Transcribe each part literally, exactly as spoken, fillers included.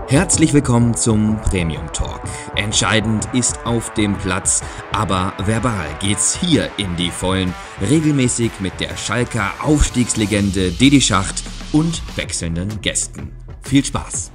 Herzlich willkommen zum Premium Talk. Entscheidend ist auf dem Platz, aber verbal geht's hier in die Vollen. Regelmäßig mit der Schalker Aufstiegslegende Didi Schacht und wechselnden Gästen. Viel Spaß!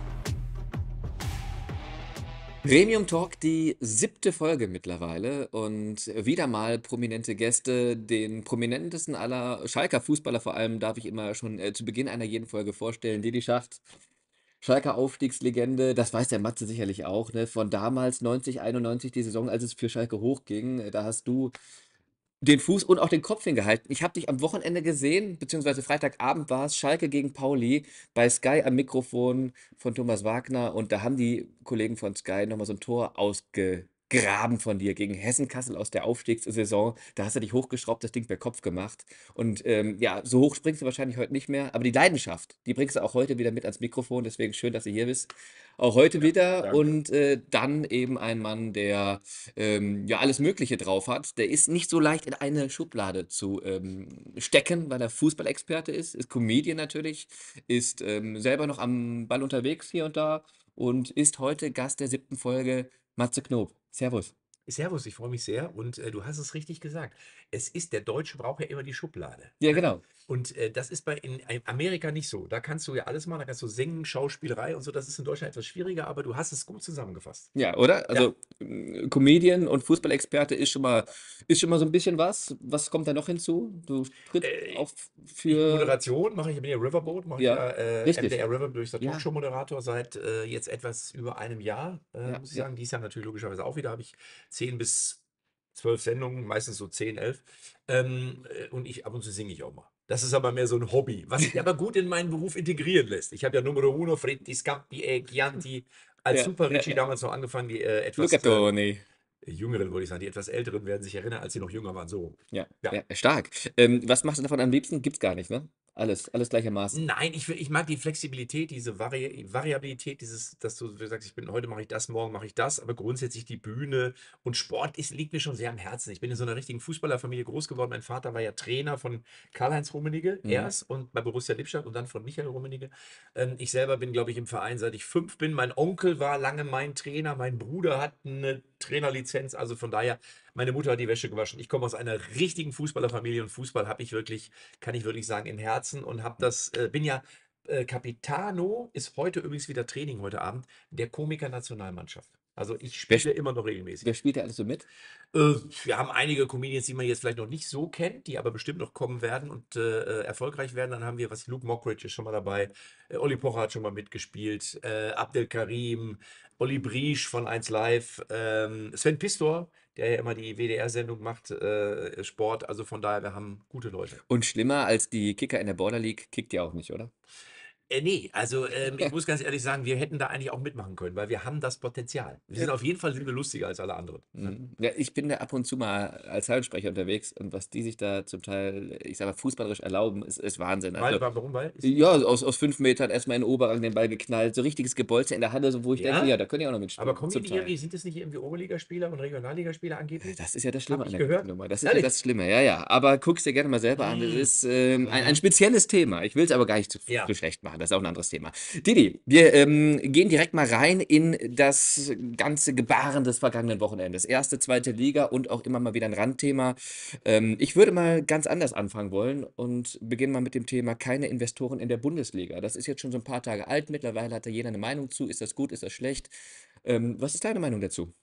Premium Talk, die siebte Folge mittlerweile und wieder mal prominente Gäste. Den prominentesten aller Schalker Fußballer vor allem darf ich immer schon äh, zu Beginn einer jeden Folge vorstellen. Didi Schacht, Schalker Aufstiegslegende, das weiß der Matze sicherlich auch, ne? Von damals neunzig, einundneunzig, die Saison, als es für Schalke hochging. äh, Da hast du den Fuß und auch den Kopf hingehalten. Ich habe dich am Wochenende gesehen, beziehungsweise Freitagabend war es, Schalke gegen Pauli, bei Sky am Mikrofon von Thomas Wagner. Und da haben die Kollegen von Sky nochmal so ein Tor ausgegraben von dir gegen Hessen-Kassel aus der Aufstiegssaison. Da hast du dich hochgeschraubt, das Ding per Kopf gemacht. Und ähm, ja, so hoch springst du wahrscheinlich heute nicht mehr. Aber die Leidenschaft, die bringst du auch heute wieder mit ans Mikrofon. Deswegen schön, dass du hier bist. Auch heute Ja, wieder. danke. Und äh, dann eben ein Mann, der ähm, ja alles Mögliche drauf hat. Der ist nicht so leicht in eine Schublade zu ähm, stecken, weil er Fußballexperte ist, ist Comedian natürlich, ist ähm, selber noch am Ball unterwegs hier und da und ist heute Gast der siebten Folge. Matze Knob. Servus. Servus, ich freue mich sehr und äh, du hast es richtig gesagt. Es ist, der Deutsche braucht ja immer die Schublade. Ja, Ne? genau. Und äh, das ist bei in in Amerika nicht so. Da kannst du ja alles machen, da kannst du singen, Schauspielerei und so. Das ist in Deutschland etwas schwieriger, aber du hast es gut zusammengefasst. Ja, oder? Ja. Also ähm, Comedian und Fußballexperte ist schon mal, ist schon mal so ein bisschen was. Was kommt da noch hinzu? Du trittst Äh, auch ich, für, Moderation mache ich, bin ja Riverboat, mache ich ja, ja äh, richtig. M D R Riverboat, durch der Ja, Talkshow-Moderator seit äh, jetzt etwas über einem Jahr, äh, ja, muss ich ja. sagen. Dies Jahr natürlich logischerweise auch wieder, habe ich zehn bis zwölf Sendungen, meistens so zehn, elf. Ähm, äh, und ich ab und zu singe ich auch mal. Das ist aber mehr so ein Hobby, was sich aber gut in meinen Beruf integrieren lässt. Ich habe ja Numero Uno, Fritti, Scampi, e Chianti, als Ja, Super ja, Ricci ja. damals noch angefangen, die äh, Luca etwas äh, Toni. Jüngeren, würde ich sagen, die etwas Älteren werden sich erinnern, als sie noch jünger waren. So. Ja, Ja. ja, stark. Ähm, was machst du davon am liebsten? Gibt's gar nicht, ne? Alles, alles gleichermaßen. Nein, ich, will- ich mag die Flexibilität, diese Vari Variabilität, dieses, dass du sagst, ich bin heute mache ich das, morgen mache ich das, aber grundsätzlich die Bühne und Sport ist, liegt mir schon sehr am Herzen. Ich bin in so einer richtigen Fußballerfamilie groß geworden. Mein Vater war ja Trainer von Karl-Heinz Rummenigge Mhm. erst und bei Borussia Lippstadt und dann von Michael Rummenigge. Ähm, ich selber bin, glaube ich, im Verein, seit ich fünf bin. Mein Onkel war lange mein Trainer, mein Bruder hat eine Trainerlizenz, also von daher, meine Mutter hat die Wäsche gewaschen. Ich komme aus einer richtigen Fußballerfamilie und Fußball habe ich wirklich, kann ich wirklich sagen, im Herzen und habe das, äh, bin ja, äh, Capitano ist heute übrigens wieder Training heute Abend, der Komiker-Nationalmannschaft. Also ich Wer, spiele sp- immer noch regelmäßig. wer spielt da alles so mit? Äh, wir haben einige Comedians, die man jetzt vielleicht noch nicht so kennt, die aber bestimmt noch kommen werden und äh, äh, erfolgreich werden. Dann haben wir, was Luke Mockridge ist schon mal dabei, äh, Olli Pocher hat schon mal mitgespielt, äh, Abdel Karim, Olli Briesch von eins Live, ähm, Sven Pistor, der ja immer die W D R-Sendung macht, äh, Sport. Also von daher, wir haben gute Leute. Und schlimmer als die Kicker in der Border League kickt ihr auch nicht, oder? Äh, ne, also, ähm, ich muss ganz ehrlich sagen, wir hätten da eigentlich auch mitmachen können, weil wir haben das Potenzial. Wir sind auf jeden Fall sind wir lustiger als alle anderen, ne? Mhm. Ja, ich bin da ab und zu mal als Halbsprecher unterwegs und was die sich da zum Teil, ich sag mal, fußballerisch erlauben, ist, ist Wahnsinn. Weil Also, wa warum? Weil ist ja, aus, aus fünf Metern erstmal in den Oberrang den Ball geknallt, so richtiges Gebolze in der Halle, so, wo ich denke, ja? ja, da können die auch noch Aber mitspielen, kommen die zum nicht Teil. irgendwie sind das nicht irgendwie Oberligaspieler und Regionalligaspieler angeblich? Das ist ja das Schlimme Habe an ich der ganzen gehört. Nummer. Das ist ja Ehrlich? das Schlimme, ja, ja. Aber guck's dir gerne mal selber an. Das Mhm. ist ähm, ein, ein Mhm. spezielles Thema. Ich will es aber gar nicht zu, zu Ja. schlecht machen. Das ist auch ein anderes Thema. Didi, wir ähm, gehen direkt mal rein in das ganze Gebaren des vergangenen Wochenendes. Erste, zweite Liga und auch immer mal wieder ein Randthema. Ähm, ich würde mal ganz anders anfangen wollen und beginnen mal mit dem Thema keine Investoren in der Bundesliga. Das ist jetzt schon so ein paar Tage alt. Mittlerweile hat da jeder eine Meinung zu. Ist das gut, ist das schlecht? Ähm, was ist deine Meinung dazu?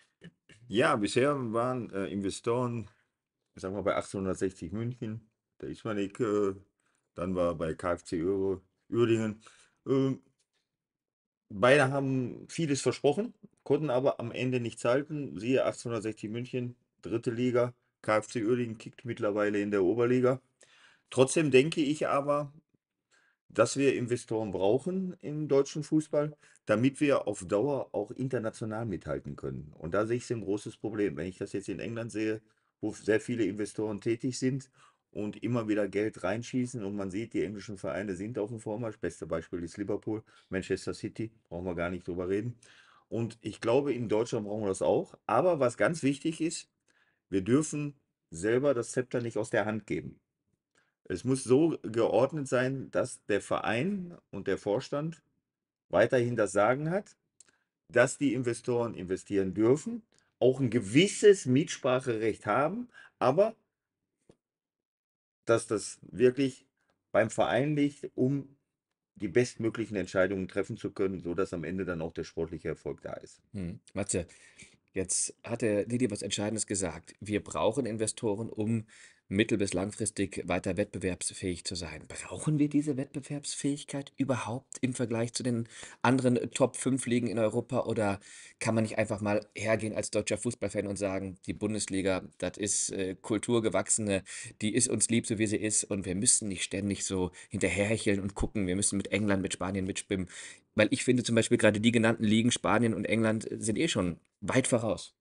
Ja, bisher waren äh, Investoren, sagen wir bei achtzehnhundertsechzig München, der Ismanik, äh, dann war bei KfC Ur Uerdingen. Äh, Beide haben vieles versprochen, konnten aber am Ende nichts halten. Siehe achtzehnhundertsechzig München, dritte Liga, KfC Uerdingen kickt mittlerweile in der Oberliga. Trotzdem denke ich aber, dass wir Investoren brauchen im deutschen Fußball, damit wir auf Dauer auch international mithalten können. Und da sehe ich so ein großes Problem. Wenn ich das jetzt in England sehe, wo sehr viele Investoren tätig sind und immer wieder Geld reinschießen und man sieht, die englischen Vereine sind auf dem Vormarsch. Beste Beispiel ist Liverpool, Manchester City, brauchen wir gar nicht drüber reden. Und ich glaube, in Deutschland brauchen wir das auch. Aber was ganz wichtig ist, wir dürfen selber das Zepter nicht aus der Hand geben. Es muss so geordnet sein, dass der Verein und der Vorstand weiterhin das Sagen hat, dass die Investoren investieren dürfen, auch ein gewisses Mitspracherecht haben, aber dass das wirklich beim Verein liegt, um die bestmöglichen Entscheidungen treffen zu können, sodass am Ende dann auch der sportliche Erfolg da ist. Mhm. Matze, jetzt hat der Didi was Entscheidendes gesagt. Wir brauchen Investoren, um mittel- bis langfristig weiter wettbewerbsfähig zu sein. Brauchen wir diese Wettbewerbsfähigkeit überhaupt im Vergleich zu den anderen äh, Top fünf Ligen in Europa? Oder kann man nicht einfach mal hergehen als deutscher Fußballfan und sagen, die Bundesliga, das ist äh, kulturgewachsene, die ist uns lieb, so wie sie ist, und wir müssen nicht ständig so hinterherhecheln und gucken, wir müssen mit England, mit Spanien mitschwimmen. Weil ich finde zum Beispiel gerade die genannten Ligen, Spanien und England, äh, sind eh schon weit voraus.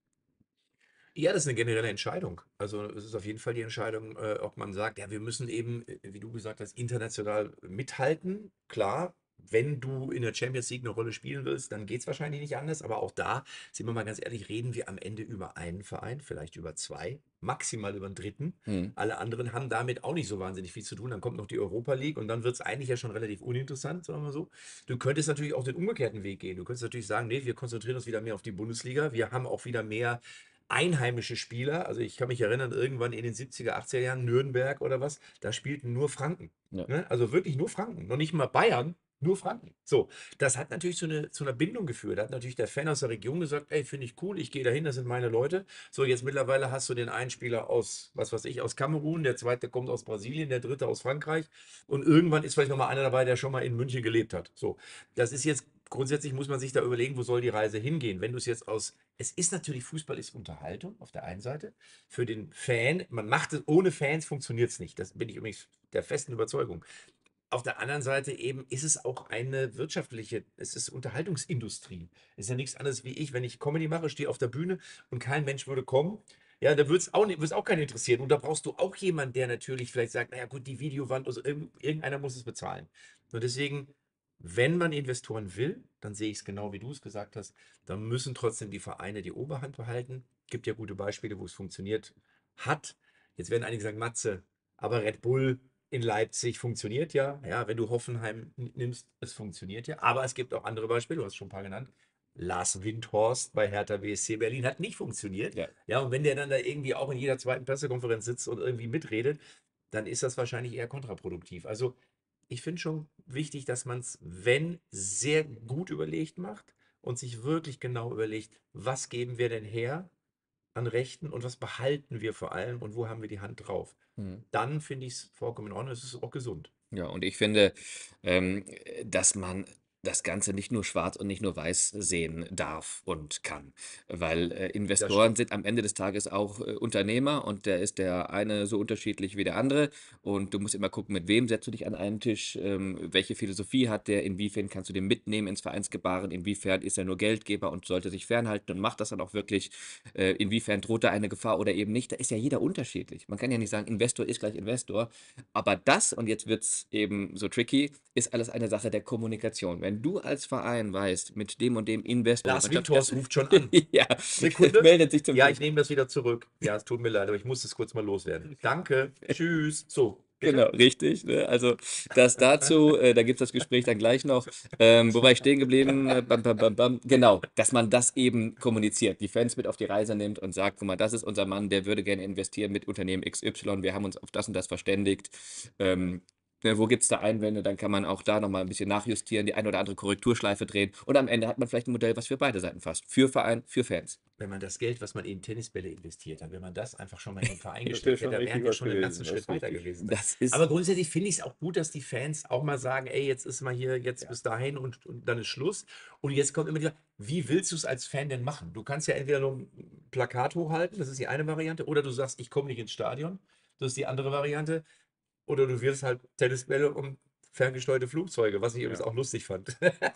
Ja, das ist eine generelle Entscheidung. Also, es ist auf jeden Fall die Entscheidung, äh, ob man sagt: „Ja, wir müssen eben, äh, wie du gesagt hast, international mithalten.“ Klar, wenn du in der Champions League eine Rolle spielen willst, dann geht es wahrscheinlich nicht anders. Aber auch da, sind wir mal ganz ehrlich, reden wir am Ende über einen Verein, vielleicht über zwei, maximal über 'n dritten. Mhm. Alle anderen haben damit auch nicht so wahnsinnig viel zu tun. Dann kommt noch die Europa League und dann wird es eigentlich ja schon relativ uninteressant, sagen wir mal so. Du könntest natürlich auch den umgekehrten Weg gehen. Du könntest natürlich sagen: „Ne, wir konzentrieren uns wieder mehr auf die Bundesliga. Wir haben auch wieder mehr einheimische Spieler.“ Also, ich kann mich erinnern, irgendwann in den siebziger, achtziger Jahren, Nürnberg oder was, da spielten nur Franken, Ja. ne? Also, wirklich nur Franken, noch nicht mal Bayern, nur Franken. So, das hat natürlich zu 'ne zu 'ner Bindung geführt. Da hat natürlich der Fan aus der Region gesagt: „Ey, finde ich cool, ich gehe dahin, das sind meine Leute.“ So, jetzt mittlerweile hast du den einen Spieler aus, was weiß ich, aus Kamerun, der zweite kommt aus Brasilien, der dritte aus Frankreich und irgendwann ist vielleicht noch mal einer dabei, der schon mal in München gelebt hat. So, das ist jetzt grundsätzlich, muss man sich da überlegen, wo soll die Reise hingehen? Wenn du es jetzt aus, es ist natürlich, Fußball ist Unterhaltung auf der einen Seite. Für den Fan, man macht es, ohne Fans funktioniert es nicht. Das bin ich übrigens der festen Überzeugung. Auf der anderen Seite eben ist es auch eine wirtschaftliche, es ist Unterhaltungsindustrie. Es ist ja nichts anderes wie ich, wenn ich Comedy mache, stehe auf der Bühne und kein Mensch würde kommen. Ja, da würde es auch, nicht- wird's auch keinen interessieren. Und da brauchst du auch jemanden, der natürlich vielleicht sagt, naja gut, die Videowand, also irgend- irgendeiner muss es bezahlen. Und deswegen, wenn man Investoren will, dann sehe ich es genau, wie du es gesagt hast, dann müssen trotzdem die Vereine die Oberhand behalten. Gibt ja gute Beispiele, wo es funktioniert hat. Jetzt werden einige sagen, Matze, aber Red Bull in Leipzig funktioniert ja. Ja, wenn du Hoffenheim n- nimmst, es funktioniert ja. Aber es gibt auch andere Beispiele, du hast schon ein paar genannt. Lars Windhorst bei Hertha B S C Berlin hat nicht funktioniert. Ja. Ja, und wenn der dann da irgendwie auch in jeder zweiten Pressekonferenz sitzt und irgendwie mitredet, dann ist das wahrscheinlich eher kontraproduktiv. Also ich finde schon wichtig, dass man es, wenn, sehr gut überlegt macht und sich wirklich genau überlegt, was geben wir denn her an Rechten und was behalten wir vor allem und wo haben wir die Hand drauf. Mhm. Dann finde ich es vollkommen in Ordnung, es ist auch gesund. Ja, und ich finde, ähm, äh, dass man das Ganze nicht nur schwarz und nicht nur weiß sehen darf und kann, weil äh, Das Investoren stimmt. sind am Ende des Tages auch äh, Unternehmer, und der ist der eine so unterschiedlich wie der andere, und du musst immer gucken, mit wem setzt du dich an einen Tisch, ähm, welche Philosophie hat der, inwiefern kannst du den mitnehmen ins Vereinsgebaren, inwiefern ist er nur Geldgeber und sollte sich fernhalten und macht das dann auch wirklich, äh, inwiefern droht da eine Gefahr oder eben nicht. Da ist ja jeder unterschiedlich. Man kann ja nicht sagen, Investor ist gleich Investor. Aber das, und jetzt wird es eben so tricky, ist alles eine Sache der Kommunikation. Wenn du als Verein weißt, mit dem und dem Investor, Lars Mannschaft, ja, Windhorst ruft schon an. ja, Sekunde. meldet sich zum Ja, ich Glück. nehme das wieder zurück. Ja, es tut mir leid, aber ich muss das kurz mal loswerden. Danke. Tschüss. So, Genau, bitte? richtig. Ne? Also das dazu, äh, da gibt es das Gespräch dann gleich noch. Ähm, wo war ich stehen geblieben? Äh, Bam, bam, bam, bam. Genau, dass man das eben kommuniziert, die Fans mit auf die Reise nimmt und sagt, guck mal, das ist unser Mann, der würde gerne investieren mit Unternehmen X Y, wir haben uns auf das und das verständigt. Ähm, ne, wo gibt es da Einwände? Dann kann man auch da nochmal ein bisschen nachjustieren, die eine oder andere Korrekturschleife drehen, und am Ende hat man vielleicht ein Modell, was für beide Seiten passt. Für Verein, für Fans. Wenn man das Geld, was man in Tennisbälle investiert hat, wenn man das einfach schon mal in den Verein Ist das gesteckt hätte, schon da richtig wären wir was schon einen gewesen, ganzen das Schritt ist weiter richtig. gewesen. Das ist, Aber grundsätzlich finde ich es auch gut, dass die Fans auch mal sagen, ey, jetzt ist mal hier, jetzt Ja. bis dahin und, und dann ist Schluss. Und jetzt kommt immer wieder, wie willst du es als Fan denn machen? Du kannst ja entweder nur ein Plakat hochhalten, das ist die eine Variante, oder du sagst, ich komme nicht ins Stadion, das ist die andere Variante. Oder du wirfst halt Tennisbälle und ferngesteuerte Flugzeuge, was ich übrigens Ja. auch lustig fand.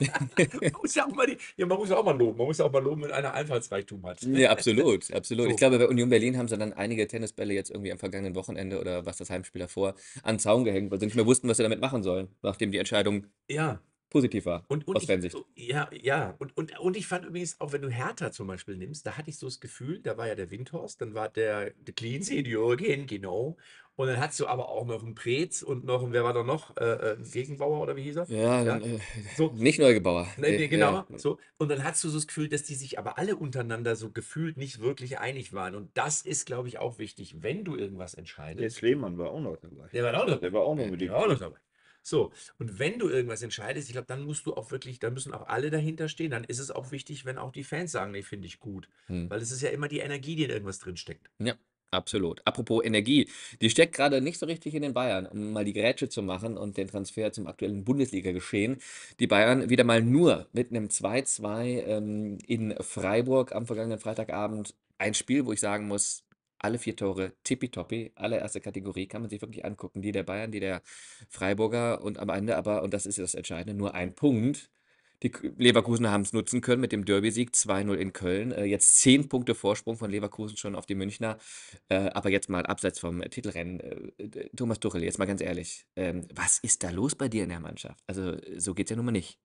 Man muss ja auch mal, die, ja, man muss ja auch mal loben. Man muss ja auch mal loben, wenn einer Einfallsreichtum hat. Ja, absolut, absolut. Ich So, glaube, bei Union Berlin haben sie dann einige Tennisbälle jetzt irgendwie am vergangenen Wochenende oder was das Heimspiel davor an den Zaun gehängt, weil sie nicht mehr wussten, was sie damit machen sollen, nachdem die Entscheidung ja. positiv war, Und, und aus ich, Fansicht. ja, ja, und, und, und ich fand übrigens auch, wenn du Hertha zum Beispiel nimmst, da hatte ich so das Gefühl, da war ja der Windhorst, dann war der, der Cleansey, Jürgen, genau. Und dann hast du aber auch noch einen Preetz und noch 'n wer war da noch? Äh, äh, 'n Gegenbauer oder wie hieß er? Ja, Ja, äh, so. nicht Neugebauer. Ne, Äh, ne, äh, genau, so. Und dann hast du so das Gefühl, dass die sich aber alle untereinander so gefühlt nicht wirklich einig waren. Und das ist, glaube ich, auch wichtig, wenn du irgendwas Jens entscheidest. Lehmann war auch noch dabei. Der war auch Der dabei. war auch noch ja. mit Der dem war auch noch Team. dabei. So, und wenn du irgendwas entscheidest, ich glaube, dann musst du auch wirklich, dann müssen auch alle dahinter stehen. Dann ist es auch wichtig, wenn auch die Fans sagen, nee, finde ich gut. Hm. Weil es ist ja immer die Energie, die in irgendwas drinsteckt. Ja, absolut. Apropos Energie, die steckt gerade nicht so richtig in den Bayern, um mal die Grätsche zu machen und den Transfer zum aktuellen Bundesliga-Geschehen. Die Bayern wieder mal nur mit einem zwei zwei ähm, in Freiburg am vergangenen Freitagabend. Ein Spiel, wo ich sagen muss, alle vier Tore tippitoppi, allererste Kategorie, kann man sich wirklich angucken. Die der Bayern, die der Freiburger und am Ende aber, und das ist ja das Entscheidende, nur ein Punkt. Die K- Leverkusener haben es nutzen können mit dem Derby-Sieg zwei null in Köln. Äh, jetzt zehn Punkte Vorsprung von Leverkusen schon auf die Münchner. Äh, aber jetzt mal abseits vom äh, Titelrennen. Äh, äh, Thomas Tuchel, jetzt mal ganz ehrlich. Ähm, was ist da los bei dir in der Mannschaft? Also, äh, so geht's ja nun mal nicht.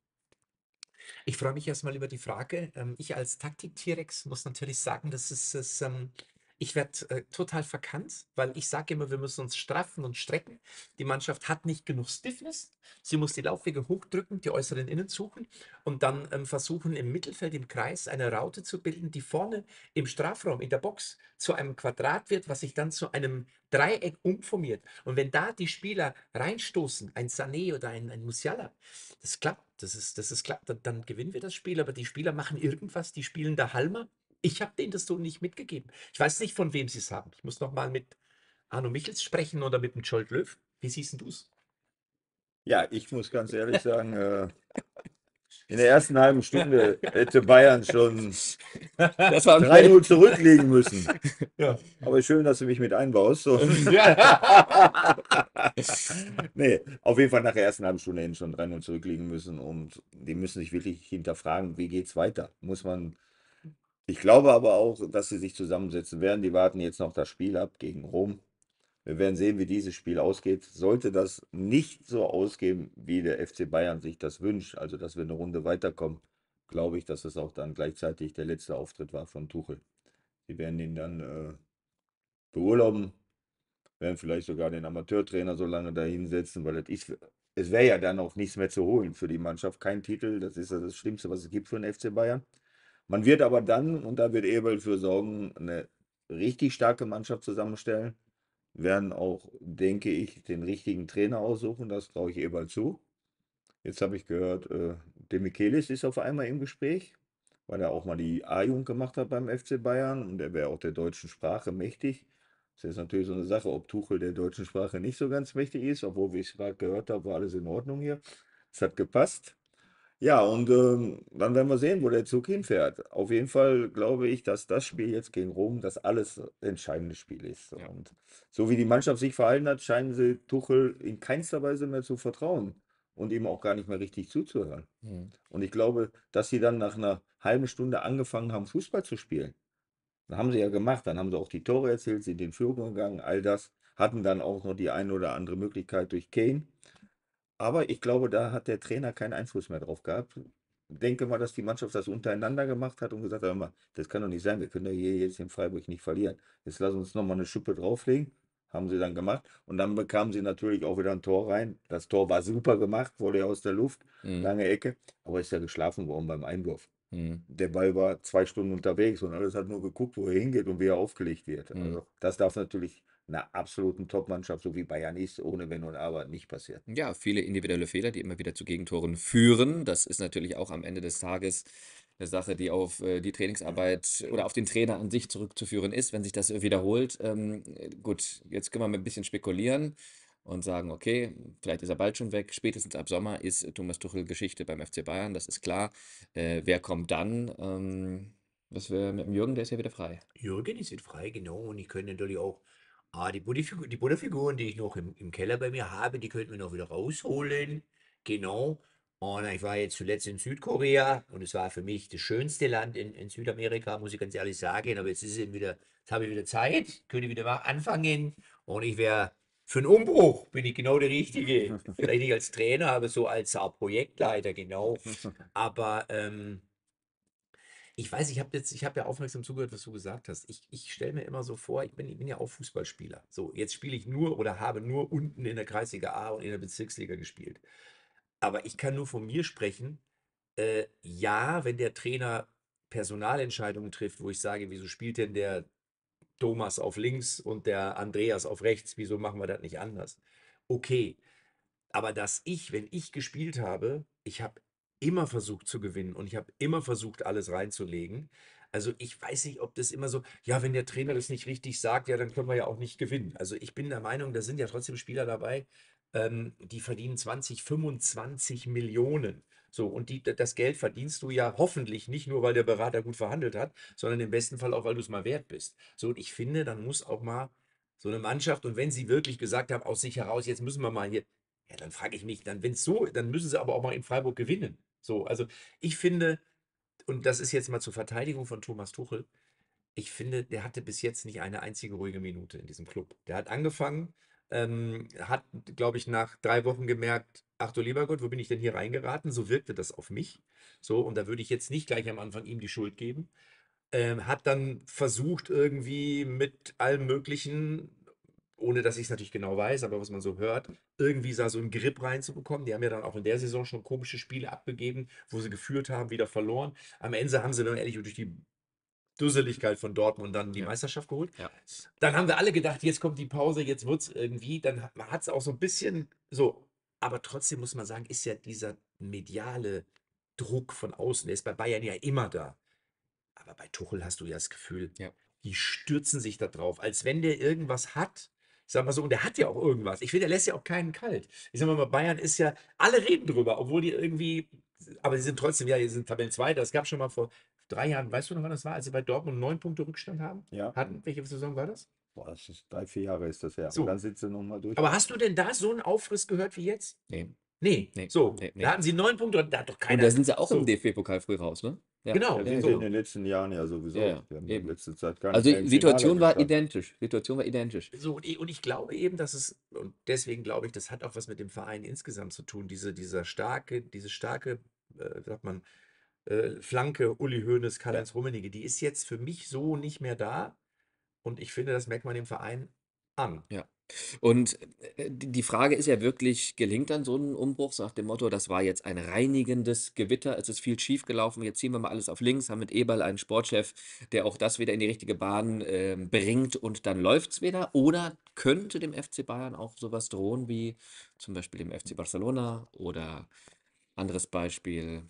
Ich freue mich erstmal über die Frage. Ähm, ich als Taktik-T-Rex muss natürlich sagen, dass es, es ähm, ich werde äh, total verkannt, weil ich sage immer, wir müssen uns straffen und strecken. Die Mannschaft hat nicht genug Stiffness. Sie muss die Laufwege hochdrücken, die äußeren Innen suchen und dann ähm, versuchen, im Mittelfeld, im Kreis eine Raute zu bilden, die vorne im Strafraum, in der Box zu einem Quadrat wird, was sich dann zu einem Dreieck umformiert. Und wenn da die Spieler reinstoßen, ein Sané oder ein, ein Musiala, das klappt, das ist, das ist klappt, dann, dann gewinnen wir das Spiel, aber die Spieler machen irgendwas, die spielen da Halmer. Ich habe denen das so nicht mitgegeben. Ich weiß nicht, von wem sie es haben. Ich muss noch mal mit Arno Michels sprechen oder mit dem Scholt Löw. Wie siehst du es? Ja, ich muss ganz ehrlich sagen, äh, in der ersten halben Stunde hätte Bayern schon Das war ein drei Play. null zurückliegen müssen. Ja. Aber schön, dass du mich mit einbaust. So. Ja. Nee, auf jeden Fall nach der ersten halben Stunde hätten schon drei null zurückliegen müssen und die müssen sich wirklich hinterfragen, wie geht's weiter? Muss man. Ich glaube aber auch, dass sie sich zusammensetzen werden. Die warten jetzt noch das Spiel ab gegen Rom. Wir werden sehen, wie dieses Spiel ausgeht. Sollte das nicht so ausgehen, wie der F C Bayern sich das wünscht, also dass wir eine Runde weiterkommen, glaube ich, dass es auch dann gleichzeitig der letzte Auftritt war von Tuchel. Sie werden ihn dann äh, beurlauben, werden vielleicht sogar den Amateurtrainer so lange da hinsetzen, weil es ist, es wäre ja dann auch nichts mehr zu holen für die Mannschaft. Kein Titel, das ist ja das Schlimmste, was es gibt für den F C Bayern. Man wird aber dann, und da wird Eberl für sorgen, eine richtig starke Mannschaft zusammenstellen. Werden auch, denke ich, den richtigen Trainer aussuchen. Das traue ich Eberl zu. Jetzt habe ich gehört, äh, Demichelis ist auf einmal im Gespräch, weil er auch mal die A-Jugend gemacht hat beim F C Bayern und er wäre auch der deutschen Sprache mächtig. Das ist natürlich so eine Sache, ob Tuchel der deutschen Sprache nicht so ganz mächtig ist, obwohl, wie ich es gerade gehört habe, war alles in Ordnung hier. Es hat gepasst. Ja, und ähm, dann werden wir sehen, wo der Zug hinfährt. Auf jeden Fall glaube ich, dass das Spiel jetzt gegen Rom das alles entscheidende Spiel ist. Ja. Und so wie die Mannschaft sich verhalten hat, scheinen sie Tuchel in keinster Weise mehr zu vertrauen und ihm auch gar nicht mehr richtig zuzuhören. Hm. Und ich glaube, dass sie dann nach einer halben Stunde angefangen haben, Fußball zu spielen. Das haben sie ja gemacht. Dann haben sie auch die Tore erzielt, sind in Führung gegangen, all das. Hatten dann auch noch die eine oder andere Möglichkeit durch Kane. Aber ich glaube, da hat der Trainer keinen Einfluss mehr drauf gehabt. Ich denke mal, dass die Mannschaft das untereinander gemacht hat und gesagt hat, hör mal, das kann doch nicht sein, wir können doch hier jetzt in Freiburg nicht verlieren. Jetzt lass uns nochmal eine Schippe drauflegen. Haben sie dann gemacht. Und dann bekamen sie natürlich auch wieder ein Tor rein. Das Tor war super gemacht, wurde ja aus der Luft, Hm. lange Ecke, aber ist ja geschlafen worden beim Einwurf. Hm. Der Ball war zwei Stunden unterwegs und alles hat nur geguckt, wo er hingeht und wie er aufgelegt wird. Hm. Also das darf natürlich einer absoluten Top-Mannschaft, so wie Bayern ist, ohne Wenn und Aber nicht passieren. Ja, viele individuelle Fehler, die immer wieder zu Gegentoren führen. Das ist natürlich auch am Ende des Tages eine Sache, die auf äh, die Trainingsarbeit oder auf den Trainer an sich zurückzuführen ist, wenn sich das äh, wiederholt. Ähm, äh, gut, jetzt können wir mal ein bisschen spekulieren und sagen, okay, vielleicht ist er bald schon weg. Spätestens ab Sommer ist äh, Thomas Tuchel Geschichte beim F C Bayern, das ist klar. Äh, wer kommt dann? Ähm, was wir mit dem Jürgen, der ist ja wieder frei. Jürgen ist jetzt frei, genau. Und ich könnte natürlich auch ah, die Butterfigur, die Butterfiguren, die ich noch im, im Keller bei mir habe, die könnten wir noch wieder rausholen. Genau. Und ich war jetzt zuletzt in Südkorea und es war für mich das schönste Land in, in Südamerika, muss ich ganz ehrlich sagen. Aber jetzt ist es eben wieder, jetzt habe ich wieder Zeit, könnte wieder mal anfangen und ich wäre für einen Umbruch bin ich genau der Richtige. Vielleicht nicht als Trainer, aber so als äh, Projektleiter, genau. Aber ähm, Ich weiß, ich habe jetzt, ich habe ja aufmerksam zugehört, was du gesagt hast. Ich, ich stelle mir immer so vor, ich bin, ich bin ja auch Fußballspieler. So, jetzt spiele ich nur oder habe nur unten in der Kreisliga A und in der Bezirksliga gespielt. Aber ich kann nur von mir sprechen. Äh, ja, wenn der Trainer Personalentscheidungen trifft, wo ich sage, wieso spielt denn der Thomas auf links und der Andreas auf rechts, wieso machen wir das nicht anders? Okay, aber dass ich, wenn ich gespielt habe, ich habe immer versucht zu gewinnen und ich habe immer versucht, alles reinzulegen. Also ich weiß nicht, ob das immer so, ja, wenn der Trainer das nicht richtig sagt, ja, dann können wir ja auch nicht gewinnen. Also ich bin der Meinung, da sind ja trotzdem Spieler dabei, ähm, die verdienen zwanzig, fünfundzwanzig Millionen. So, und die, das Geld verdienst du ja hoffentlich nicht nur, weil der Berater gut verhandelt hat, sondern im besten Fall auch, weil du es mal wert bist. So, und ich finde, dann muss auch mal so eine Mannschaft, und wenn sie wirklich gesagt haben, aus sich heraus, jetzt müssen wir mal hier, ja, dann frage ich mich, dann, wenn es so, dann müssen sie aber auch mal in Freiburg gewinnen. So, also ich finde, und das ist jetzt mal zur Verteidigung von Thomas Tuchel, ich finde, der hatte bis jetzt nicht eine einzige ruhige Minute in diesem Club. Der hat angefangen, ähm, hat, glaube ich, nach drei Wochen gemerkt, ach du lieber Gott, wo bin ich denn hier reingeraten? So wirkte das auf mich. So, und da würde ich jetzt nicht gleich am Anfang ihm die Schuld geben. Ähm, hat dann versucht, irgendwie mit allem Möglichen, ohne dass ich es natürlich genau weiß, aber was man so hört, irgendwie da so einen Grip reinzubekommen. Die haben ja dann auch in der Saison schon komische Spiele abgegeben, wo sie geführt haben, wieder verloren. Am Ende haben sie dann ehrlich durch die Dusseligkeit von Dortmund dann die Ja, Meisterschaft geholt. ja. Dann haben wir alle gedacht, jetzt kommt die Pause, jetzt wird es irgendwie. Dann hat es auch so ein bisschen so. Aber trotzdem muss man sagen, ist ja dieser mediale Druck von außen, der ist bei Bayern ja immer da. Aber bei Tuchel hast du ja das Gefühl, Ja. die stürzen sich da drauf, als wenn der irgendwas hat. Ich sag mal so, und der hat ja auch irgendwas. Ich finde, der lässt ja auch keinen kalt. Ich sag mal, bei Bayern ist ja, alle reden drüber, obwohl die irgendwie, aber die sind trotzdem, ja, die sind Tabellenzweiter. Es gab schon mal vor drei Jahren, weißt du noch, wann das war, als sie bei Dortmund neun Punkte Rückstand haben? Ja, Hatten, welche Saison war das? boah, das ist drei, vier Jahre ist das her. Und So. dann sind sie nochmal durch. Aber hast du denn da so einen Aufriss gehört wie jetzt? Nee, Nee. nee, So. nee, Da nee. hatten sie neun Punkte und da hat doch Und da keiner. sind sie auch im So. D F B-Pokal früh raus, ne? Ja, Genau. Ja, ja, sind sie in So. den letzten Jahren ja ja, sowieso. ja, Die haben in eben. letzter Zeit gar nicht Also mehr die im Finale Situation war gestanden. identisch. Situation war identisch. So, und ich, und ich glaube eben, dass es, und deswegen glaube ich, das hat auch was mit dem Verein insgesamt zu tun, diese, dieser starke, diese starke, äh, sagt man, äh, Flanke Uli Hoeneß, Ja. Karl-Heinz Rummenigge, die ist jetzt für mich so nicht mehr da. Und ich finde, das merkt man dem Verein an. Ja. Und äh, die die Frage ist ja wirklich, gelingt dann so ein Umbruch, so nach dem Motto, das war jetzt ein reinigendes Gewitter, es ist viel schief gelaufen, jetzt ziehen wir mal alles auf links, haben mit Eberl einen Sportchef, der auch das wieder in die richtige Bahn ähm, bringt und dann läuft's wieder? Oder könnte dem F C Bayern auch sowas drohen wie zum Beispiel dem F C Barcelona oder anderes Beispiel,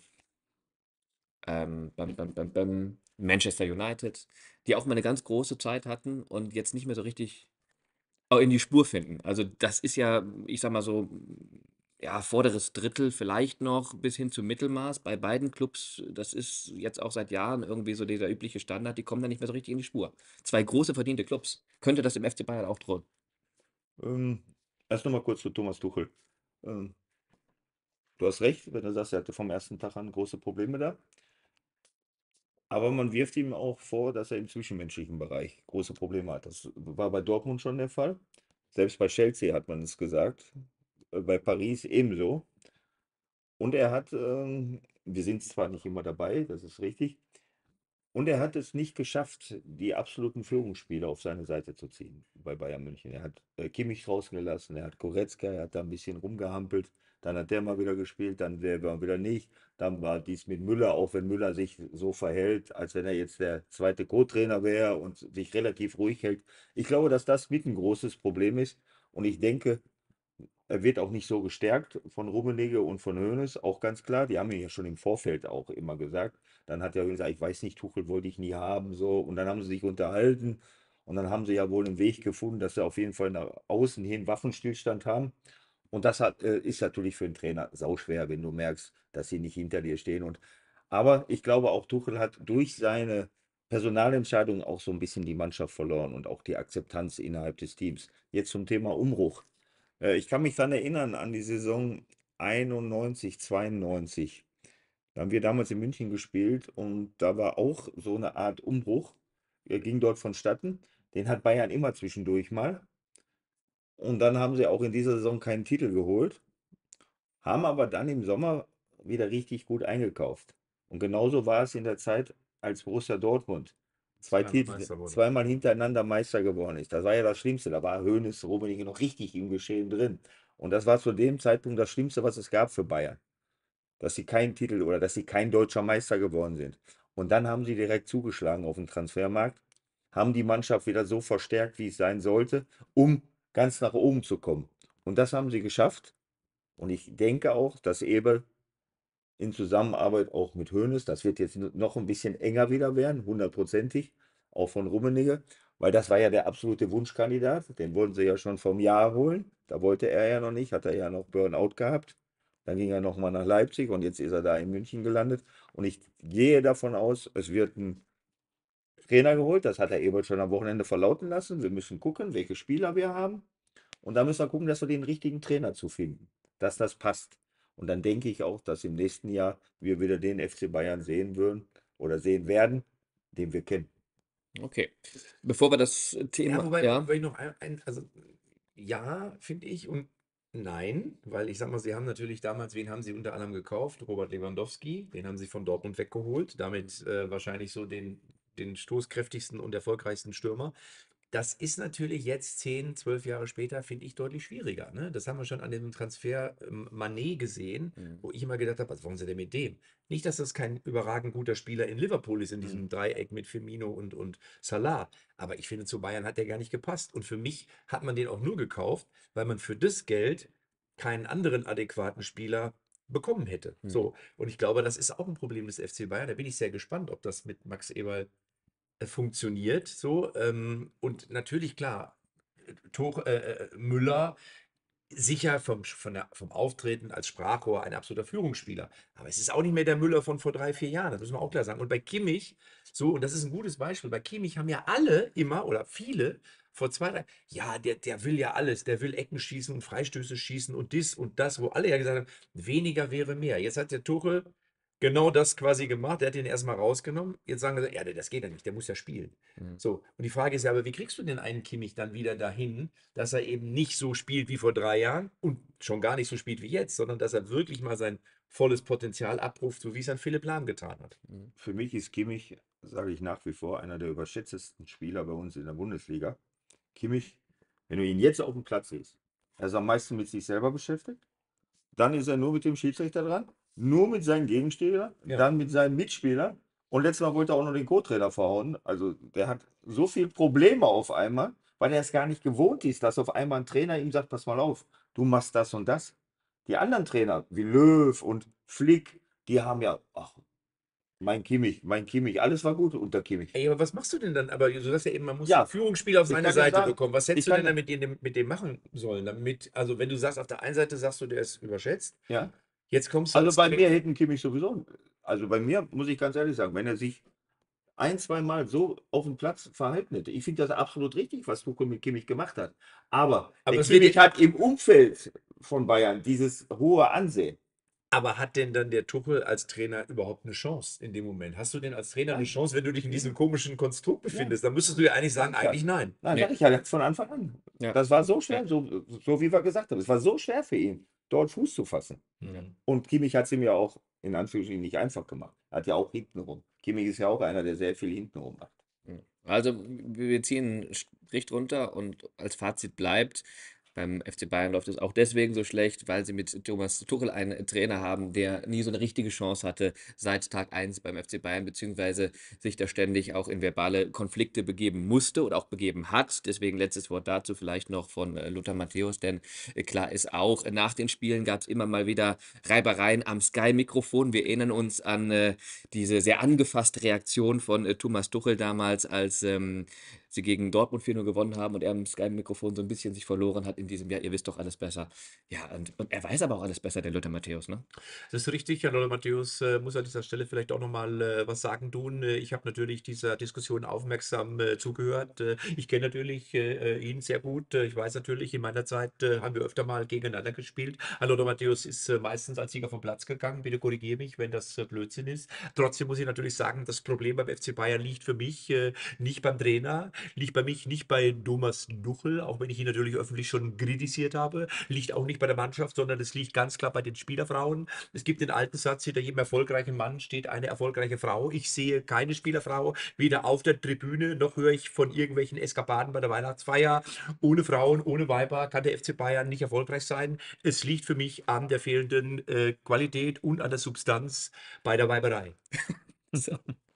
ähm, bam, bam, bam, bam, Manchester United, die auch mal eine ganz große Zeit hatten und jetzt nicht mehr so richtig auch in die Spur finden. Also, das ist ja, ich sage mal so, hm, ja, vorderes Drittel vielleicht noch bis hin zum Mittelmaß bei beiden Clubs. Das ist jetzt auch seit Jahren irgendwie so dieser übliche Standard, die kommen da nicht mehr so richtig in die Spur. Zwei große verdiente Clubs. Könnte das dem F C Bayern auch drohen? Ähm, erst nochmal kurz zu Thomas Tuchel. Ähm, du hast recht, wenn du sagst, er hatte vom ersten Tag an große Probleme da. Aber man wirft ihm auch vor, dass er im zwischenmenschlichen Bereich große Probleme hat. Das war bei Dortmund schon der Fall. Selbst bei Chelsea hat man es gesagt. Äh, Bei Paris ebenso. Und er hat, ähm, wir sind zwar nicht immer dabei, das ist richtig, und er hat es nicht geschafft, die absoluten Führungsspieler auf seine Seite zu ziehen bei Bayern München. Er hat äh, Kimmich draußen gelassen, er hat Goretzka, er hat da ein bisschen rumgehampelt, dann hat der mal wieder gespielt, dann der mal wieder nicht. Dann war dies mit Müller, auch wenn Müller sich so verhält, als wenn er jetzt der zweite Co-Trainer wäre und sich relativ ruhig hält. Ich glaube, dass das mit ein großes Problem ist. Und ich denke, er wird auch nicht so gestärkt von Rummenigge und von Hoeneß, auch ganz klar. Die haben ihn ja schon im Vorfeld auch immer gesagt. Dann hat er gesagt, ich weiß nicht, Tuchel wollte ich nie haben, so. Und dann haben sie sich unterhalten und dann haben sie ja wohl einen Weg gefunden, dass sie auf jeden Fall nach außen hin Waffenstillstand haben. Und das hat, äh, ist natürlich für einen Trainer sauschwer, wenn du merkst, dass sie nicht hinter dir stehen. Und, aber ich glaube, auch Tuchel hat durch seine Personalentscheidungen auch so ein bisschen die Mannschaft verloren und auch die Akzeptanz innerhalb des Teams. Jetzt zum Thema Umbruch. Äh, ich kann mich dann erinnern an die Saison einundneunzig, zweiundneunzig. Da haben wir damals in München gespielt und da war auch so eine Art Umbruch. Er ging dort vonstatten. Den hat Bayern immer zwischendurch mal. Und dann haben sie auch in dieser Saison keinen Titel geholt, haben aber dann im Sommer wieder richtig gut eingekauft. Und genauso war es in der Zeit als Borussia Dortmund zwei Zweimal Titel, Meister wurde. zweimal hintereinander Meister geworden ist. Das war ja das Schlimmste. Da war Hoeneß, Rummenigge noch richtig im Geschehen drin. Und das war zu dem Zeitpunkt das Schlimmste, was es gab für Bayern. Dass sie keinen Titel oder dass sie kein deutscher Meister geworden sind. Und dann haben sie direkt zugeschlagen auf dem Transfermarkt, haben die Mannschaft wieder so verstärkt, wie es sein sollte, um ganz nach oben zu kommen. Und das haben sie geschafft. Und ich denke auch, dass Eberl in Zusammenarbeit auch mit Hoeneß, das wird jetzt noch ein bisschen enger wieder werden, hundertprozentig, auch von Rummenigge, weil das war ja der absolute Wunschkandidat. Den wollten sie ja schon vom Jahr holen. Da wollte er ja noch nicht, hat er ja noch Burnout gehabt. Dann ging er nochmal nach Leipzig und jetzt ist er da in München gelandet. Und ich gehe davon aus, es wird ein Trainer geholt. Das hat der Ebert schon am Wochenende verlauten lassen. Wir müssen gucken, welche Spieler wir haben. Und da müssen wir gucken, dass wir den richtigen Trainer zu finden, dass das passt. Und dann denke ich auch, dass im nächsten Jahr wir wieder den F C Bayern sehen würden oder sehen werden, den wir kennen. Okay. Bevor wir das Ja, Thema, wobei, ja, wobei ich noch ein, ein also ja, finde ich und nein, weil ich sag mal, sie haben natürlich damals, wen haben sie unter anderem gekauft? Robert Lewandowski, den haben sie von Dortmund weggeholt, damit äh, wahrscheinlich so den, den stoßkräftigsten und erfolgreichsten Stürmer. Das ist natürlich jetzt zehn, zwölf Jahre später, finde ich, deutlich schwieriger. Ne? Das haben wir schon an dem Transfer ähm, Mané gesehen, Mhm. wo ich immer gedacht habe, was wollen sie denn mit dem? Nicht, dass das kein überragend guter Spieler in Liverpool ist, in diesem Mhm. Dreieck mit Firmino und, und Salah. Aber ich finde, zu Bayern hat der gar nicht gepasst. Und für mich hat man den auch nur gekauft, weil man für das Geld keinen anderen adäquaten Spieler bekommen hätte. Mhm. So, und ich glaube, das ist auch ein Problem des F C Bayern. Da bin ich sehr gespannt, ob das mit Max Eberl äh, funktioniert so. Ähm, und natürlich, klar, Tuch, äh, äh, Müller sicher vom, von der, vom Auftreten als Sprachrohr ein absoluter Führungsspieler. Aber es ist auch nicht mehr der Müller von vor drei, vier Jahren. Das müssen wir auch klar sagen. Und bei Kimmich, so, und das ist ein gutes Beispiel, bei Kimmich haben ja alle immer oder viele vor zwei, drei, ja, der, der will ja alles. Der will Ecken schießen und Freistöße schießen und dies und das, wo alle ja gesagt haben, weniger wäre mehr. Jetzt hat der Tuchel genau das quasi gemacht. Der hat ihn erstmal rausgenommen. Jetzt sagen sie, ja, das geht ja nicht, der muss ja spielen. Mhm. So, und die Frage ist ja, aber wie kriegst du denn einen Kimmich dann wieder dahin, dass er eben nicht so spielt wie vor drei Jahren und schon gar nicht so spielt wie jetzt, sondern dass er wirklich mal sein volles Potenzial abruft, so wie es ein Philipp Lahm getan hat. Mhm. Für mich ist Kimmich, sage ich nach wie vor, einer der überschätztesten Spieler bei uns in der Bundesliga. Kimmich, wenn du ihn jetzt auf dem Platz siehst, er ist am meisten mit sich selber beschäftigt. Dann ist er nur mit dem Schiedsrichter dran, nur mit seinen Gegenspielern, Ja. dann mit seinen Mitspielern. Und letztes Mal wollte er auch noch den Co-Trainer verhauen. Also der hat so viele Probleme auf einmal, weil er es gar nicht gewohnt ist, dass auf einmal ein Trainer ihm sagt, pass mal auf, du machst das und das. Die anderen Trainer, wie Löw und Flick, die haben ja, ach, mein Kimmich, mein Kimmich, alles war gut unter Kimmich. Ey, aber was machst du denn dann? Aber du sagst ja eben, man muss Ja, einen Führungsspieler auf ich seine kann ja Seite sagen, bekommen. Was hättest ich du denn kann ja, dann mit dem, mit dem machen sollen? Damit, also wenn du sagst, auf der einen Seite sagst du, der ist überschätzt, ja. jetzt kommst du Also als bei Trainer. mir hätten Kimmich sowieso, also bei mir muss ich ganz ehrlich sagen, wenn er sich ein, zwei Mal so auf dem Platz verhalten hätte. Ich finde das absolut richtig, was Tuchel mit Kimmich gemacht hat. Aber Aber der es wird Kimmich dir, hat im Umfeld von Bayern dieses hohe Ansehen. aber hat denn dann der Tuchel als Trainer überhaupt eine Chance in dem Moment? Hast du denn als Trainer eine Nein, Chance, wenn du dich in diesem nein, komischen Konstrukt nein, befindest? Dann müsstest du ja eigentlich sag sagen, ich ja. eigentlich nein. Nein, Nee. sag ich ja jetzt von Anfang an. Ja. Das war so Ja. schwer, so, so wie wir gesagt haben. Es war so schwer für ihn, dort Fuß zu fassen. Mhm. Und Kimmich hat es ihm ja auch in Anführungsstrichen nicht einfach gemacht. Er hat ja auch hintenrum. Kimmich ist ja auch einer, der sehr viel hintenrum macht. Mhm. Also, wir ziehen einen Strich drunter und als Fazit bleibt, beim F C Bayern läuft es auch deswegen so schlecht, weil sie mit Thomas Tuchel einen Trainer haben, der nie so eine richtige Chance hatte seit Tag eins beim F C Bayern, beziehungsweise sich da ständig auch in verbale Konflikte begeben musste oder auch begeben hat. Deswegen letztes Wort dazu vielleicht noch von äh, Lothar Matthäus, denn äh, klar ist auch, äh, nach den Spielen gab es immer mal wieder Reibereien am Sky-Mikrofon. Wir erinnern uns an äh, diese sehr angefasste Reaktion von äh, Thomas Tuchel damals, als ähm, sie gegen Dortmund vier null gewonnen haben und er am Sky-Mikrofon so ein bisschen sich verloren hat in diesem Jahr. Ihr wisst doch alles besser. Ja, und, und er weiß aber auch alles besser, der Lothar Matthäus, ne? Das ist richtig. Herr Lothar Matthäus äh, muss an dieser Stelle vielleicht auch nochmal äh, was sagen tun. Äh, ich habe natürlich dieser Diskussion aufmerksam äh, zugehört. Äh, ich kenne natürlich äh, äh, ihn sehr gut. Äh, ich weiß natürlich, in meiner Zeit äh, haben wir öfter mal gegeneinander gespielt. Herr Lothar Matthäus ist äh, meistens als Sieger vom Platz gegangen. Bitte korrigiere mich, wenn das äh, Blödsinn ist. Trotzdem muss ich natürlich sagen, das Problem beim F C Bayern liegt für mich äh, nicht beim Trainer, Liegt bei mich nicht bei Thomas Tuchel, auch wenn ich ihn natürlich öffentlich schon kritisiert habe. Liegt auch nicht bei der Mannschaft, sondern es liegt ganz klar bei den Spielerfrauen. Es gibt den alten Satz, hinter jedem erfolgreichen Mann steht eine erfolgreiche Frau. Ich sehe keine Spielerfrau, weder auf der Tribüne, noch höre ich von irgendwelchen Eskapaden bei der Weihnachtsfeier. Ohne Frauen, ohne Weiber kann der F C Bayern nicht erfolgreich sein. Es liegt für mich an der fehlenden äh, Qualität und an der Substanz bei der Weiberei. So.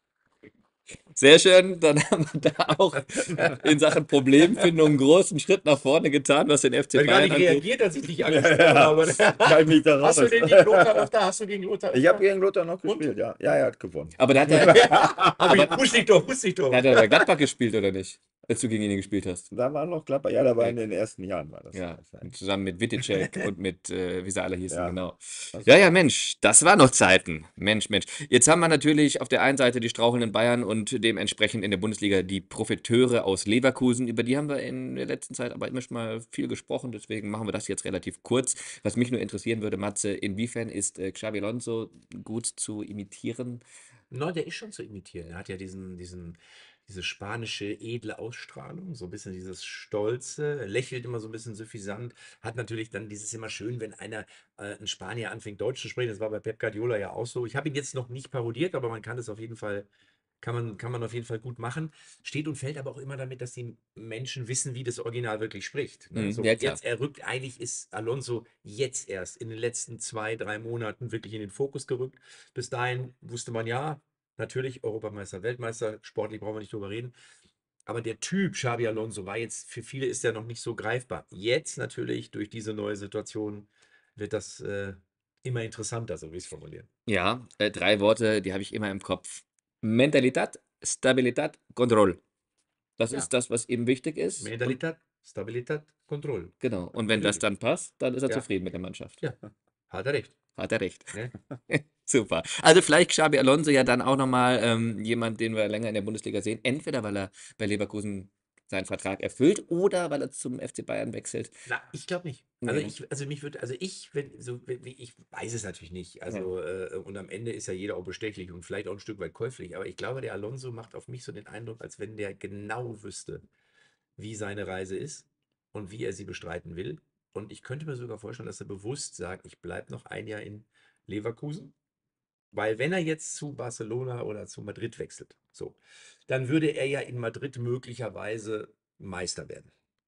Sehr schön, dann haben wir da auch in Sachen Problemfindung einen großen Schritt nach vorne getan, was den F C Weil gar Bayern nicht angeht. reagiert, dass ich dich Ja, angesprochen ja. habe. Schneid mich da Hast du raus. denn gegen Lothar öfter? Hast du gegen Lothar Ich habe öfter? gegen Lothar noch Und? gespielt, ja. Ja, er hat gewonnen. Aber der hat ja, Aber ich wusste ich doch, wusste ich doch. der hat ja bei Gladbach gespielt, oder nicht? Als du gegen ihn gespielt hast. Da war noch Klapper. Ja, da war in Okay. den ersten Jahren war das. Ja, zusammen mit Wittecek und mit, äh, wie sie alle hießen, Ja. genau. Das Ja, war- ja, Mensch, das waren noch Zeiten. Mensch, Mensch. Jetzt haben wir natürlich auf der einen Seite die strauchelnden Bayern und dementsprechend in der Bundesliga die Profiteure aus Leverkusen. Über die haben wir in der letzten Zeit aber immer schon mal viel gesprochen, deswegen machen wir das jetzt relativ kurz. Was mich nur interessieren würde, Matze, inwiefern ist äh, Xabi Alonso gut zu imitieren? Nein, der ist schon zu imitieren. Er hat ja diesen, diesen, diese spanische edle Ausstrahlung, so ein bisschen dieses Stolze, lächelt immer so ein bisschen suffisant, hat natürlich dann dieses immer schön, wenn einer, äh, ein Spanier anfängt, Deutsch zu sprechen. Das war bei Pep Guardiola ja auch so. Ich habe ihn jetzt noch nicht parodiert, aber man kann es auf jeden Fall, kann man, kann man auf jeden Fall gut machen. Steht und fällt aber auch immer damit, dass die Menschen wissen, wie das Original wirklich spricht. Ne? Mhm, So, ja, und klar. jetzt, er rückt, eigentlich ist Alonso jetzt erst in den letzten zwei, drei Monaten wirklich in den Fokus gerückt. Bis dahin wusste man ja, natürlich Europameister, Weltmeister, sportlich brauchen wir nicht drüber reden. Aber der Typ Xabi Alonso war jetzt, für viele ist er noch nicht so greifbar. Jetzt natürlich durch diese neue Situation wird das äh, immer interessanter, so wie ich es formuliere. Ja, äh, drei Worte, die habe ich immer im Kopf. Mentalität, Stabilität, Kontroll. Das Ja. ist das, was ihm wichtig ist. Und, Mentalität, Stabilität, Kontrolle. genau. Und wenn das Natürlich. dann passt, dann ist er Ja. zufrieden mit der Mannschaft. Ja, hat er recht. Hat er recht. Ne? Super. Also vielleicht Xabi Alonso ja dann auch nochmal ähm, jemand, den wir länger in der Bundesliga sehen. Entweder weil er bei Leverkusen seinen Vertrag erfüllt oder weil er zum F C Bayern wechselt. Na, ich glaube nicht. Also Nee. ich, also mich würde, also ich, wenn, so, wenn, wie- ich weiß es natürlich nicht. Also, äh, und am Ende ist ja jeder auch bestechlich und vielleicht auch ein Stück weit käuflich. Aber ich glaube, der Alonso macht auf mich so den Eindruck, als wenn der genau wüsste, wie seine Reise ist und wie er sie bestreiten will. Und ich könnte mir sogar vorstellen, dass er bewusst sagt, ich bleibe noch ein Jahr in Leverkusen. Weil wenn er jetzt zu Barcelona oder zu Madrid wechselt, so, dann würde er ja in Madrid möglicherweise Meister werden.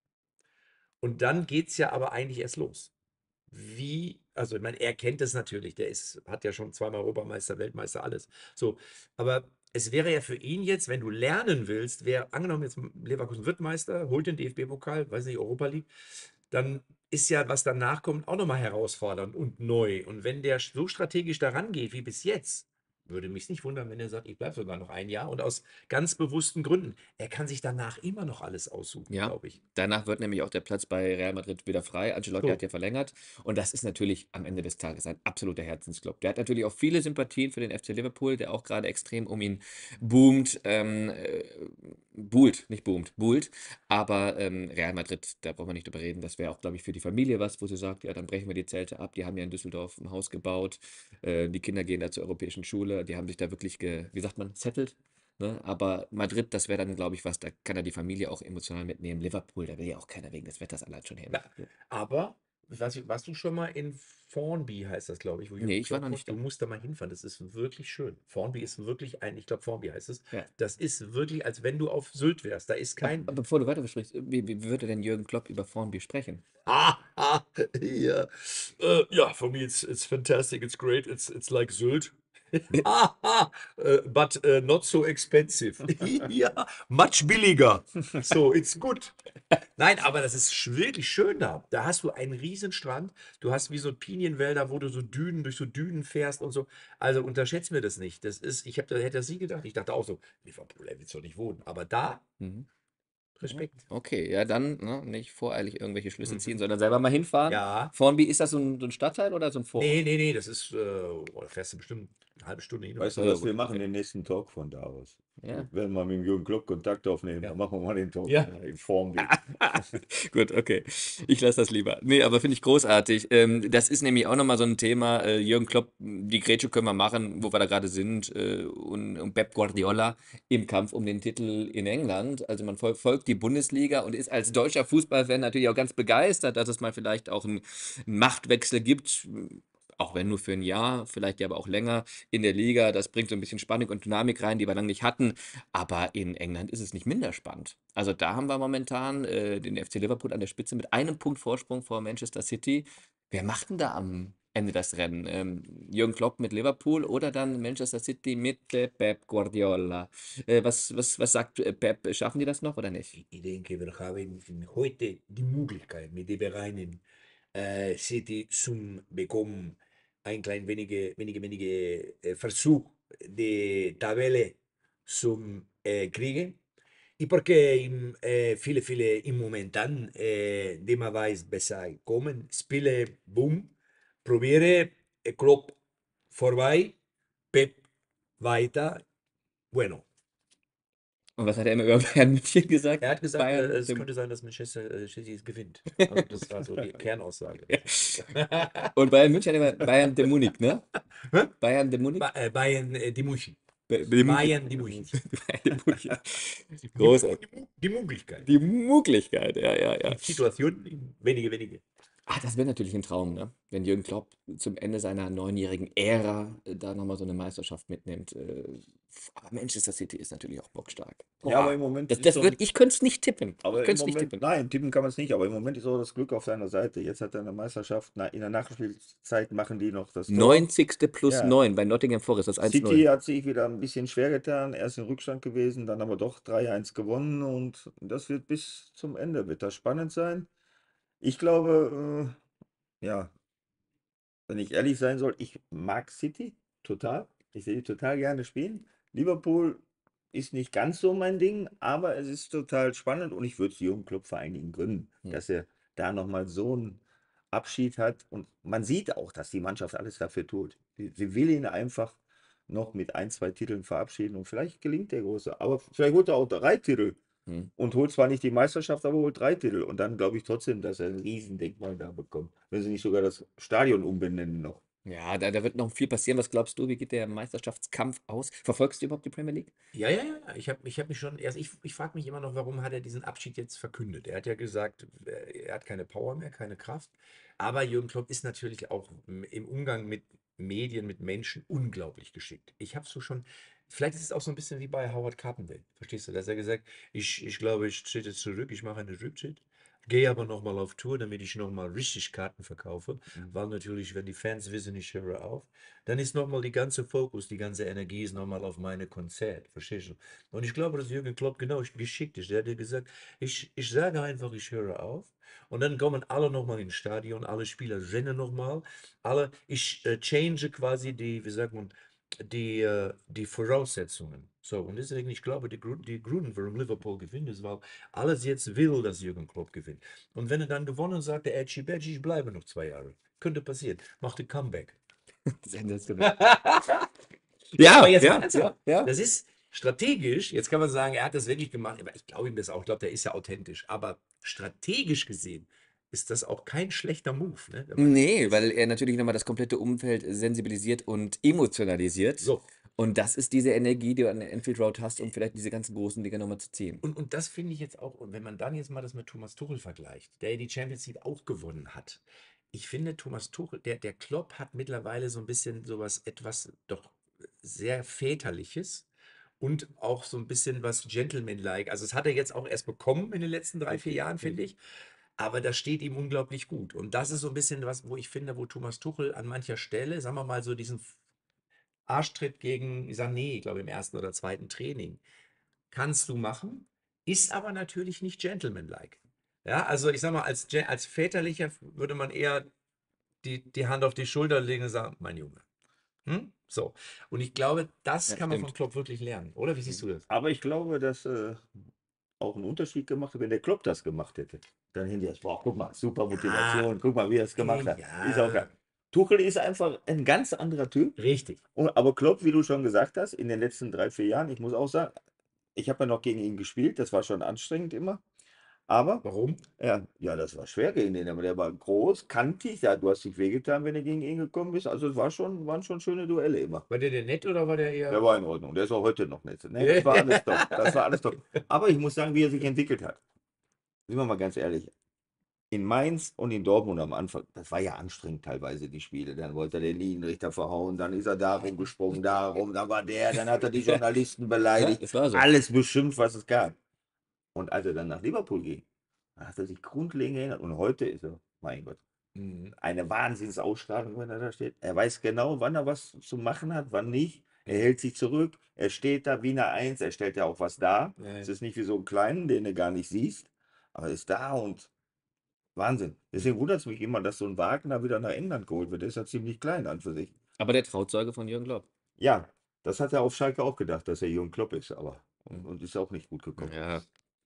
Und dann geht es ja aber eigentlich erst los. Wie, also ich meine, er kennt es natürlich, der ist, hat ja schon zweimal Europameister, Weltmeister, alles. So, aber es wäre ja für ihn jetzt, wenn du lernen willst, wäre angenommen jetzt Leverkusen wird Meister, holt den D F B-Pokal, weiß nicht, Europa League, dann ist ja, was danach kommt, auch nochmal herausfordernd und neu. Und wenn der so strategisch daran geht wie bis jetzt, würde mich nicht wundern, wenn er sagt, ich bleibe sogar noch ein Jahr und aus ganz bewussten Gründen. Er kann sich danach immer noch alles aussuchen, Ja, glaube ich. danach wird nämlich auch der Platz bei Real Madrid wieder frei. Ancelotti So. hat ja verlängert. Und das ist natürlich am Ende des Tages ein absoluter Herzensclub. Der hat natürlich auch viele Sympathien für den F C Liverpool, der auch gerade extrem um ihn boomt. Ähm, äh, buhlt, nicht boomt, buhlt. Aber ähm, Real Madrid, da brauchen wir nicht drüber reden. Das wäre auch, glaube ich, für die Familie was, wo sie sagt, ja, dann brechen wir die Zelte ab. Die haben ja in Düsseldorf ein Haus gebaut. Äh, die Kinder gehen da zur europäischen Schule. Die haben sich da wirklich, ge, wie sagt man, settelt. Ne? Aber Madrid, das wäre dann, glaube ich, was, da kann er die Familie auch emotional mitnehmen. Liverpool, da will ja auch keiner wegen des Wetters allein schon hin. Na, aber, ich weiß nicht, warst du schon mal in Formby, heißt das, glaube ich, wo Nee, Jürgen ich war Klopp noch wohnt? nicht da. Du musst da mal hinfahren, das ist wirklich schön. Formby ist wirklich ein, ich glaube, Formby heißt es. Ja. Das ist wirklich, als wenn du auf Sylt wärst. Da ist kein. Aber bevor du weiter sprichst, wie, wie würde denn Jürgen Klopp über Formby sprechen? Ah, ah, yeah. Uh, yeah, for me it's it's fantastic, it's great, it's it's like Sylt. ah, ah, uh, but uh, not so expensive. ja, much billiger. So, it's good. Nein, aber das ist sch- wirklich schön da. Da hast du einen riesen Strand. Du hast wie so Pinienwälder, wo du so Dünen durch so Dünen fährst und so. Also unterschätzt mir das nicht. Das ist, ich hab, da hätte das nie gedacht. Ich dachte auch so, Liverpool, er will doch nicht wohnen. Aber da, Mhm. Respekt. Okay, ja, dann ne, nicht voreilig irgendwelche Schlüsse Mhm. ziehen, sondern selber mal hinfahren. Ja. Formby, ist das so ein, so ein Stadtteil oder so ein Vorort? Nee, nee, nee, das ist, äh, oh, da fährst du bestimmt eine halbe Stunde hin. oder Weißt so. du Ja, was, wir gut, machen okay. den nächsten Talk von da aus. Ja. Wir werden mal mit dem Jürgen Klopp Kontakt aufnehmen, Ja. dann machen wir mal den Talk, Ja. wenn er in Form bin. Gut, okay. Ich lasse das lieber. Nee, aber finde ich großartig. Ähm, das ist nämlich auch nochmal so ein Thema. Äh, Jürgen Klopp, die Grätsche können wir machen, wo wir da gerade sind. Äh, und, und Pep Guardiola im Kampf um den Titel in England. Also man fol folgt die Bundesliga und ist als deutscher Fußballfan natürlich auch ganz begeistert, dass es mal vielleicht auch einen Machtwechsel gibt. Auch wenn nur für ein Jahr, vielleicht ja aber auch länger in der Liga. Das bringt so ein bisschen Spannung und Dynamik rein, die wir lange nicht hatten. Aber in England ist es nicht minder spannend. Also da haben wir momentan äh, den F C Liverpool an der Spitze mit einem Punkt Vorsprung vor Manchester City. Wer macht denn da am Ende das Rennen? Ähm, Jürgen Klopp mit Liverpool oder dann Manchester City mit äh, Pep Guardiola? Äh, was, was, was sagt äh, Pep? Schaffen die das noch oder nicht? Ich denke, wir haben heute die Möglichkeit, mit dem Vereinen äh, City zum bekommen, ein klein wenige, wenige, wenige äh, Versuch, die Tabelle zum äh, kriegen. Y porque im, äh, viele, viele im Momentan, äh, die man weiß, besser kommen, Spiele, boom, probiere, äh, Klopp vorbei, Pep weiter, bueno. Und was hat er immer über Bayern München gesagt? Er hat gesagt, äh, Bayern, es dem, könnte sein, dass Manchester äh, City es gewinnt. Also das war so die Kernaussage. und Bayern München hat immer Bayern de Munich, ne? Hä? Bayern de Munich? Ba äh, Bayern, äh, die München. Be- de Munich. Bayern, die München. Bayern de Munich. Die, Großartig. die, die Möglichkeit. Die Möglichkeit, ja, ja, ja. Die Situation, wenige, wenige. Ah, das wäre natürlich ein Traum, ne? Wenn Jürgen Klopp zum Ende seiner neunjährigen Ära äh, da nochmal so eine Meisterschaft mitnimmt. Äh, aber Manchester City ist natürlich auch bockstark. Ja, aber Boah, im Moment das, ist das so wird, ein, ich könnte es nicht tippen. Ich aber im könnte es nicht Moment, tippen. nein, tippen kann man es nicht, aber im Moment ist auch das Glück auf seiner Seite. Jetzt hat er eine Meisterschaft, na, in der Nachspielzeit machen die noch das Tor. neunzigste plus Ja, neun bei Nottingham Forest, das City eins null. hat sich wieder ein bisschen schwer getan, erst in Rückstand gewesen, dann aber doch drei eins gewonnen und das wird bis zum Ende, wird das spannend sein. Ich glaube, äh, ja, wenn ich ehrlich sein soll, ich mag City total. Ich sehe die total gerne spielen. Liverpool ist nicht ganz so mein Ding, aber es ist total spannend und ich würde es Jürgen Klopp vor allen Dingen gönnen, Hm. dass er da nochmal so einen Abschied hat. Und man sieht auch, dass die Mannschaft alles dafür tut. Sie, sie will ihn einfach noch mit ein, zwei Titeln verabschieden und vielleicht gelingt der Große. Aber vielleicht holt er auch drei Titel Hm. und holt zwar nicht die Meisterschaft, aber holt drei Titel. Und dann glaube ich trotzdem, dass er ein Riesendenkmal da bekommt. Wenn sie nicht sogar das Stadion umbenennen noch. Ja, da, da wird noch viel passieren. Was glaubst du, wie geht der Meisterschaftskampf aus? Verfolgst du überhaupt die Premier League? Ja, ja, ja. Ich habe ich hab mich schon, erst ich, ich frage mich immer noch, warum hat er diesen Abschied jetzt verkündet? Er hat ja gesagt, äh, er hat keine Power mehr, keine Kraft. Aber Jürgen Klopp ist natürlich auch im im Umgang mit Medien, mit Menschen unglaublich geschickt. Ich habe so schon, vielleicht ist es auch so ein bisschen wie bei Howard Carpendale, verstehst du? Dass er gesagt, ich, ich glaube, ich trete zurück, ich mache einen Rücktritt, gehe aber nochmal auf Tour, damit ich nochmal richtig Karten verkaufe. Mhm. Weil natürlich, wenn die Fans wissen, ich höre auf, dann ist nochmal die ganze Fokus, die ganze Energie ist nochmal auf meine Konzert, verstehst du? Und ich glaube, dass Jürgen Klopp genau geschickt ist. Der hat ja gesagt, ich, ich sage einfach, ich höre auf. Und dann kommen alle nochmal ins Stadion, alle Spieler rennen nochmal, alle, ich äh, change quasi die, wie sagt man, die, äh, die Voraussetzungen. So, und deswegen, ich glaube, die, Gru- die Gründe, warum Liverpool gewinnt, ist, weil alles jetzt will, dass Jürgen Klopp gewinnt. Und wenn er dann gewonnen sagt, der Edgy Badgy, ich bleibe noch zwei Jahre. Könnte passieren. Macht ein Comeback. Sensationell. Ja, Ja, aber jetzt mal ja, ernsthaft. ja, ja. Das ist strategisch, jetzt kann man sagen, er hat das wirklich gemacht, aber ich glaube ihm das auch, ich glaube, der ist ja authentisch. Aber strategisch gesehen ist das auch kein schlechter Move, ne? Wenn man Nee, das, weil er natürlich nochmal das komplette Umfeld sensibilisiert und emotionalisiert. so. Und das ist diese Energie, die du an der Enfield Road hast, um vielleicht diese ganzen großen Dinger nochmal zu ziehen. Und, und das finde ich jetzt auch, und wenn man dann jetzt mal das mit Thomas Tuchel vergleicht, der ja die Champions League auch gewonnen hat. Ich finde, Thomas Tuchel, der, der Klopp hat mittlerweile so ein bisschen sowas, etwas doch sehr Väterliches und auch so ein bisschen was Gentleman-like. Also, das hat er jetzt auch erst bekommen in den letzten drei, vier Jahren, finde ich. Aber das steht ihm unglaublich gut. Und das ist so ein bisschen was, wo ich finde, wo Thomas Tuchel an mancher Stelle, sagen wir mal, so diesen Arschtritt gegen Sané, ich glaube im ersten oder zweiten Training, kannst du machen, ist aber natürlich nicht gentlemanlike. Ja, also ich sag mal, als, Gen- als Väterlicher würde man eher die, die Hand auf die Schulter legen und sagen, mein Junge. Hm? So. Und ich glaube, das Ja, kann man von stimmt. Klopp wirklich lernen, oder? Wie siehst du das? Aber ich glaube, dass äh, auch einen Unterschied gemacht hat, wenn der Klopp das gemacht hätte. Dann hinterher, boah, guck mal, super Motivation, guck mal, wie er es gemacht hat. Ist auch ja, geil. Tuchel ist einfach ein ganz anderer Typ. richtig. Und, aber Klopp, wie du schon gesagt hast, in den letzten drei, vier Jahren, ich muss auch sagen, ich habe ja noch gegen ihn gespielt, das war schon anstrengend immer. Aber, Warum? ja, ja, das war schwer gegen den, aber der war groß, kantig, ja, du hast dich wehgetan, wenn du gegen ihn gekommen bist. Also es war schon, waren schon schöne Duelle immer. War der denn nett oder war der Der eher. war in Ordnung, der ist auch heute noch nett. Ne, das war alles top. Das war alles top. Aber ich muss sagen, wie er sich entwickelt hat. Sind wir mal ganz ehrlich. In Mainz und in Dortmund am Anfang, das war ja anstrengend teilweise, die Spiele. Dann wollte er den Linienrichter verhauen, dann ist er da rumgesprungen, da rum, dann war der, dann hat er die Journalisten Ja, beleidigt, das war so. alles beschimpft, was es gab. Und als er dann nach Liverpool ging, hat er sich grundlegend geändert. Und heute ist er, mein Gott, Mhm. eine Wahnsinnsausstrahlung, wenn er da steht. Er weiß genau, wann er was zu machen hat, wann nicht. Er Mhm. hält sich zurück, er steht da wie eine Eins, er stellt ja auch was dar. Ja, Es ja. ist nicht wie so ein Kleinen, den du gar nicht siehst, aber er ist da und Wahnsinn. Deswegen wundert es mich immer, dass so ein Wagner wieder nach England geholt wird. Der ist ja ziemlich klein an für sich. Aber der Trauzeuge von Jürgen Klopp. Ja, das hat er auf Schalke auch gedacht, dass er Jürgen Klopp ist, aber und, Mhm. und ist auch nicht gut gekommen. Ja.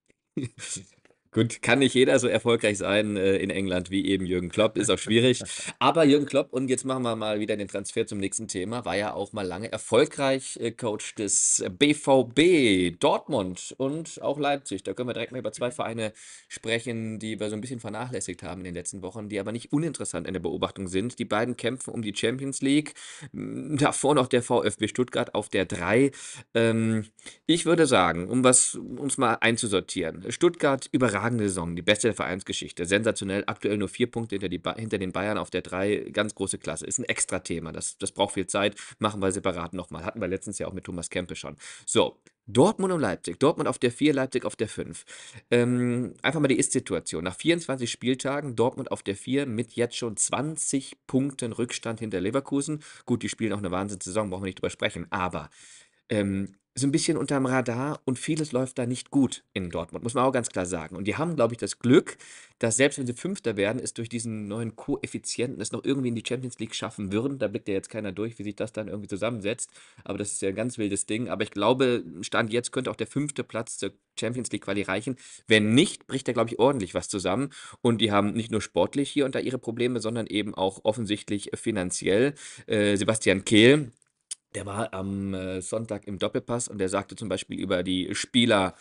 Gut, kann nicht jeder so erfolgreich sein äh, in England wie eben Jürgen Klopp, ist auch schwierig. Aber Jürgen Klopp, und jetzt machen wir mal wieder den Transfer zum nächsten Thema, war ja auch mal lange erfolgreich äh, Coach des B V B Dortmund und auch Leipzig. Da können wir direkt mal über zwei Vereine sprechen, die wir so ein bisschen vernachlässigt haben in den letzten Wochen, die aber nicht uninteressant in der Beobachtung sind. Die beiden kämpfen um die Champions League. M, Davor noch der VfB Stuttgart auf der drei. Ähm, Ich würde sagen, um was uns mal einzusortieren. Stuttgart, überragende Saison, die beste der Vereinsgeschichte. Sensationell, aktuell nur vier Punkte hinter, die ba hinter den Bayern auf der drei. Ganz große Klasse. Ist ein Extra-Thema. Das, das braucht viel Zeit. Machen wir separat nochmal. Hatten wir letztens ja auch mit Thomas Kempe schon. So, Dortmund und Leipzig. Dortmund auf der vier, Leipzig auf der fünf. Ähm, einfach mal die Ist-Situation. Nach vierundzwanzig Spieltagen Dortmund auf der vier mit jetzt schon zwanzig Punkten Rückstand hinter Leverkusen. Gut, die spielen auch eine Wahnsinnssaison, brauchen wir nicht drüber sprechen. Aber ähm, so ein bisschen unterm Radar und vieles läuft da nicht gut in Dortmund, muss man auch ganz klar sagen. Und die haben, glaube ich, das Glück, dass selbst wenn sie Fünfter werden, es durch diesen neuen Koeffizienten es noch irgendwie in die Champions League schaffen würden. Da blickt ja jetzt keiner durch, wie sich das dann irgendwie zusammensetzt. Aber das ist ja ein ganz wildes Ding. Aber ich glaube, Stand jetzt könnte auch der fünfte Platz zur Champions League Quali reichen. Wenn nicht, bricht da, glaube ich, ordentlich was zusammen. Und die haben nicht nur sportlich hier und da ihre Probleme, sondern eben auch offensichtlich finanziell. Äh, Sebastian Kehl, der war am äh, Sonntag im Doppelpass und der sagte zum Beispiel über die Spieler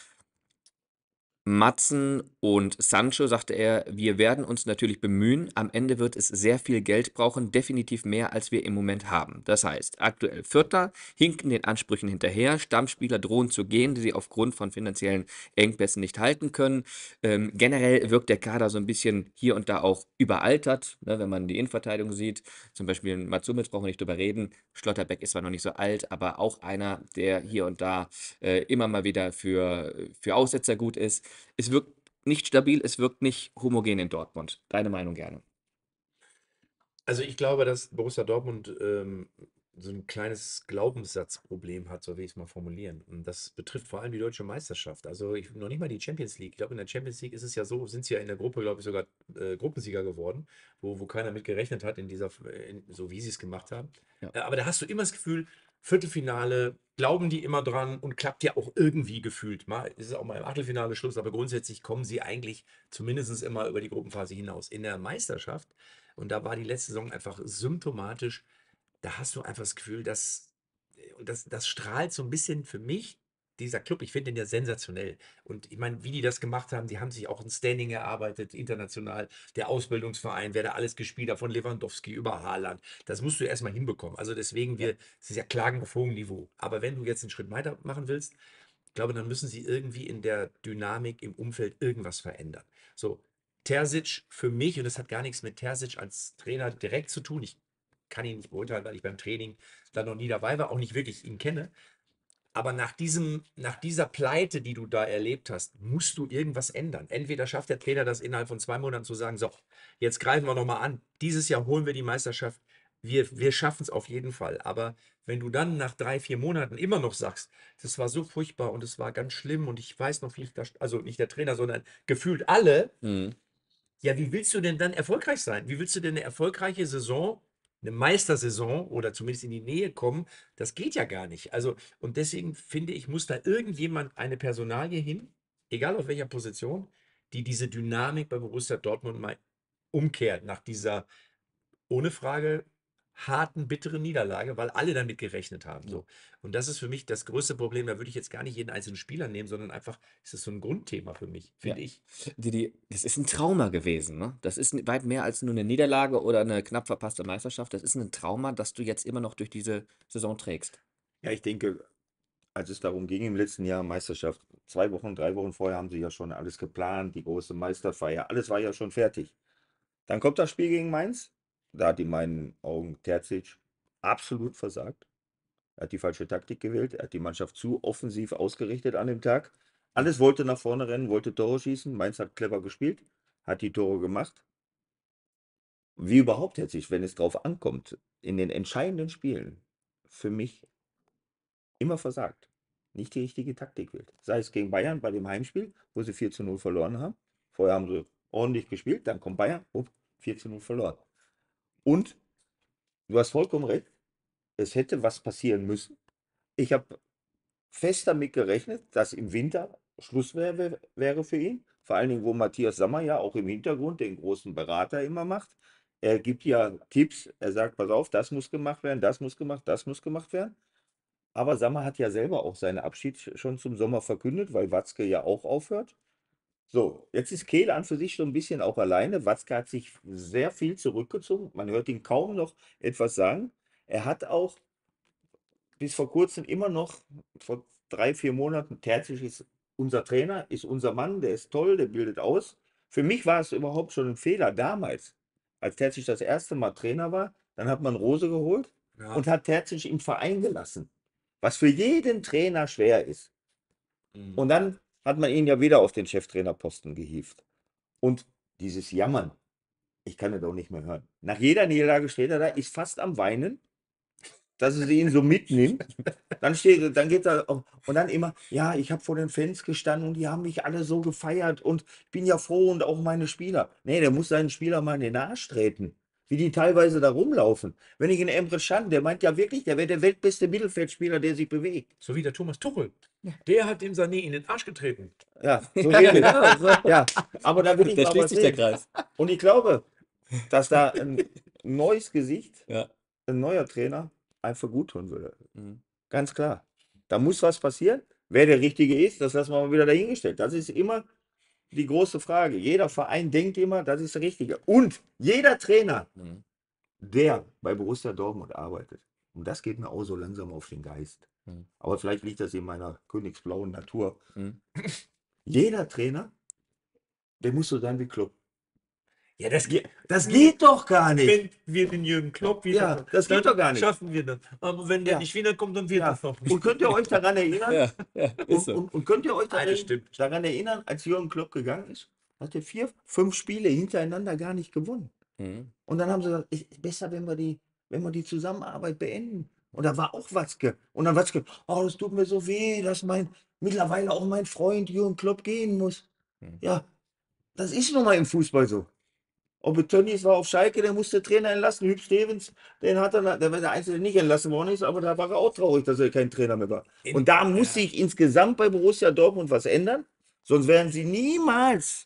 Maatsen und Sancho, sagte er, wir werden uns natürlich bemühen. Am Ende wird es sehr viel Geld brauchen, definitiv mehr, als wir im Moment haben. Das heißt, aktuell Vierter, hinken den Ansprüchen hinterher, Stammspieler drohen zu gehen, die sie aufgrund von finanziellen Engpässen nicht halten können. Ähm, generell wirkt der Kader so ein bisschen hier und da auch überaltert, ne, wenn man die Innenverteidigung sieht. Zum Beispiel Mats Hummels brauchen wir nicht drüber reden. Schlotterbeck ist zwar noch nicht so alt, aber auch einer, der hier und da äh, immer mal wieder für, für Aussetzer gut ist. Es wirkt nicht stabil, es wirkt nicht homogen in Dortmund. Deine Meinung gerne. Also ich glaube, dass Borussia Dortmund ähm, so ein kleines Glaubenssatzproblem hat, so will ich es mal formulieren. Und das betrifft vor allem die deutsche Meisterschaft. Also ich, noch nicht mal die Champions League. Ich glaube, in der Champions League ist es ja so, sind sie ja in der Gruppe, glaube ich, sogar äh, Gruppensieger geworden, wo, wo keiner mit gerechnet hat, in dieser, in, so wie sie es gemacht haben. Ja. Äh, aber da hast du immer das Gefühl, Viertelfinale, glauben die immer dran und klappt ja auch irgendwie gefühlt. Mal ist es auch mal im Achtelfinale Schluss, aber grundsätzlich kommen sie eigentlich zumindest immer über die Gruppenphase hinaus. In der Meisterschaft, und da war die letzte Saison einfach symptomatisch, da hast du einfach das Gefühl, dass, und das, das strahlt so ein bisschen für mich, dieser Club, ich finde den ja sensationell. Und ich meine, wie die das gemacht haben, die haben sich auch ein Standing erarbeitet, international, der Ausbildungsverein, wer da alles gespielt hat, von Lewandowski über Haaland, das musst du erstmal hinbekommen. Also deswegen, Ja. wir, es ist ja Klagen auf hohem Niveau. Aber wenn du jetzt einen Schritt weiter machen willst, ich glaube, dann müssen sie irgendwie in der Dynamik im Umfeld irgendwas verändern. So, Terzic für mich, und das hat gar nichts mit Terzic als Trainer direkt zu tun. Ich kann ihn nicht beurteilen, weil ich beim Training da noch nie dabei war, auch nicht wirklich ihn kenne. Aber nach diesem, nach dieser Pleite, die du da erlebt hast, musst du irgendwas ändern. Entweder schafft der Trainer das innerhalb von zwei Monaten zu sagen, so, jetzt greifen wir nochmal an. Dieses Jahr holen wir die Meisterschaft. Wir, wir schaffen es auf jeden Fall. Aber wenn du dann nach drei, vier Monaten immer noch sagst, das war so furchtbar und es war ganz schlimm und ich weiß noch, wie ich da, also nicht der Trainer, sondern gefühlt alle, Mhm. ja, wie willst du denn dann erfolgreich sein? Wie willst du denn eine erfolgreiche Saison, eine Meistersaison oder zumindest in die Nähe kommen? Das geht ja gar nicht. Also, und deswegen finde ich, muss da irgendjemand eine Personalie hin, egal auf welcher Position, die diese Dynamik bei Borussia Dortmund mal umkehrt nach dieser, ohne Frage, harten, bitteren Niederlage, weil alle damit gerechnet haben. So. Und das ist für mich das größte Problem. Da würde ich jetzt gar nicht jeden einzelnen Spieler nehmen, sondern einfach, ist das so ein Grundthema für mich, finde Ja. ich. Die, die, das ist ein Trauma gewesen, ne? Das ist weit mehr als nur eine Niederlage oder eine knapp verpasste Meisterschaft. Das ist ein Trauma, das du jetzt immer noch durch diese Saison trägst. Ja, ich denke, als es darum ging im letzten Jahr Meisterschaft, zwei Wochen, drei Wochen vorher haben sie ja schon alles geplant, die große Meisterfeier, alles war ja schon fertig. Dann kommt das Spiel gegen Mainz, da hat in meinen Augen Terzic absolut versagt. Er hat die falsche Taktik gewählt, er hat die Mannschaft zu offensiv ausgerichtet an dem Tag. Alles wollte nach vorne rennen, wollte Tore schießen. Mainz hat clever gespielt, hat die Tore gemacht. Wie überhaupt hat sich, wenn es drauf ankommt, in den entscheidenden Spielen, für mich immer versagt. Nicht die richtige Taktik wählt. Sei es gegen Bayern bei dem Heimspiel, wo sie vier zu null verloren haben. Vorher haben sie ordentlich gespielt, dann kommt Bayern, up, vier zu null verloren. Und du hast vollkommen recht, es hätte was passieren müssen. Ich habe fest damit gerechnet, dass im Winter Schluss wäre, wäre für ihn. Vor allen Dingen, wo Matthias Sammer ja auch im Hintergrund den großen Berater immer macht. Er gibt ja Tipps, er sagt, pass auf, das muss gemacht werden, das muss gemacht, das muss gemacht werden. Aber Sammer hat ja selber auch seinen Abschied schon zum Sommer verkündet, weil Watzke ja auch aufhört. So, jetzt ist Kehl an für sich schon ein bisschen auch alleine. Watzke hat sich sehr viel zurückgezogen. Man hört ihn kaum noch etwas sagen. Er hat auch bis vor kurzem immer noch, vor drei, vier Monaten, Terzic ist unser Trainer, ist unser Mann, der ist toll, der bildet aus. Für mich war es überhaupt schon ein Fehler damals, als Terzic das erste Mal Trainer war. Dann hat man Rose geholt Ja. und hat Terzic im Verein gelassen, was für jeden Trainer schwer ist. Mhm. Und dann hat man ihn ja wieder auf den Cheftrainerposten gehievt. Und dieses Jammern, ich kann es auch nicht mehr hören. Nach jeder Niederlage steht er da, ist fast am Weinen, dass er sie ihn so mitnimmt. Dann steht, dann geht er auf- und dann immer, ja, ich habe vor den Fans gestanden und die haben mich alle so gefeiert und ich bin ja froh und auch meine Spieler. Nee, der muss seinen Spieler mal in den Arsch treten, wie die teilweise da rumlaufen. Wenn ich in Emre Can, der meint ja wirklich, der wäre der weltbeste Mittelfeldspieler, der sich bewegt. So wie der Thomas Tuchel. Der hat dem Sané in den Arsch getreten. Ja, so Ja, ähnlich. genau, so. Ja, aber da will ich Da mal schließt was sich der sehen. Kreis. Und ich glaube, dass da ein neues Gesicht, Ja. ein neuer Trainer einfach gut tun würde. Mhm. Ganz klar. Da muss was passieren. Wer der Richtige ist, das lassen wir mal wieder dahingestellt. Das ist immer die große Frage. Jeder Verein denkt immer, das ist der Richtige. Und jeder Trainer, Mhm. der bei Borussia Dortmund arbeitet, und das geht mir auch so langsam auf den Geist. Mhm. Aber vielleicht liegt das in meiner königsblauen Natur. Mhm. Jeder Trainer, der muss so sein wie Klopp. Ja, das Je- Das geht doch gar nicht. Wenn wir den Jürgen Klopp wieder Ja, das geht dann doch gar nicht. schaffen wir das. Aber wenn der Ja. nicht wiederkommt, dann wird Ja. das noch nicht. Und könnt ihr euch daran erinnern? Ja, ja, ist Und, so. und, und könnt ihr euch Nein, daran, das stimmt. daran erinnern, als Jürgen Klopp gegangen ist, hat er vier, fünf Spiele hintereinander gar nicht gewonnen. Mhm. Und dann haben sie gesagt, ist besser, wenn wir die, wenn wir die Zusammenarbeit beenden. Und da war auch Watzke. Und dann Watzke, oh, das tut mir so weh, dass mein, mittlerweile auch mein Freund Jürgen Klopp gehen muss. Mhm. Ja, das ist nun mal im Fußball so. Ob Tönnies war auf Schalke, der musste Trainer entlassen. Hüb Stevens, den hat er, der war der Einzige, der nicht entlassen worden ist, aber da war er auch traurig, dass er kein Trainer mehr war. In- Und da muss ja. sich insgesamt bei Borussia Dortmund was ändern, sonst werden sie niemals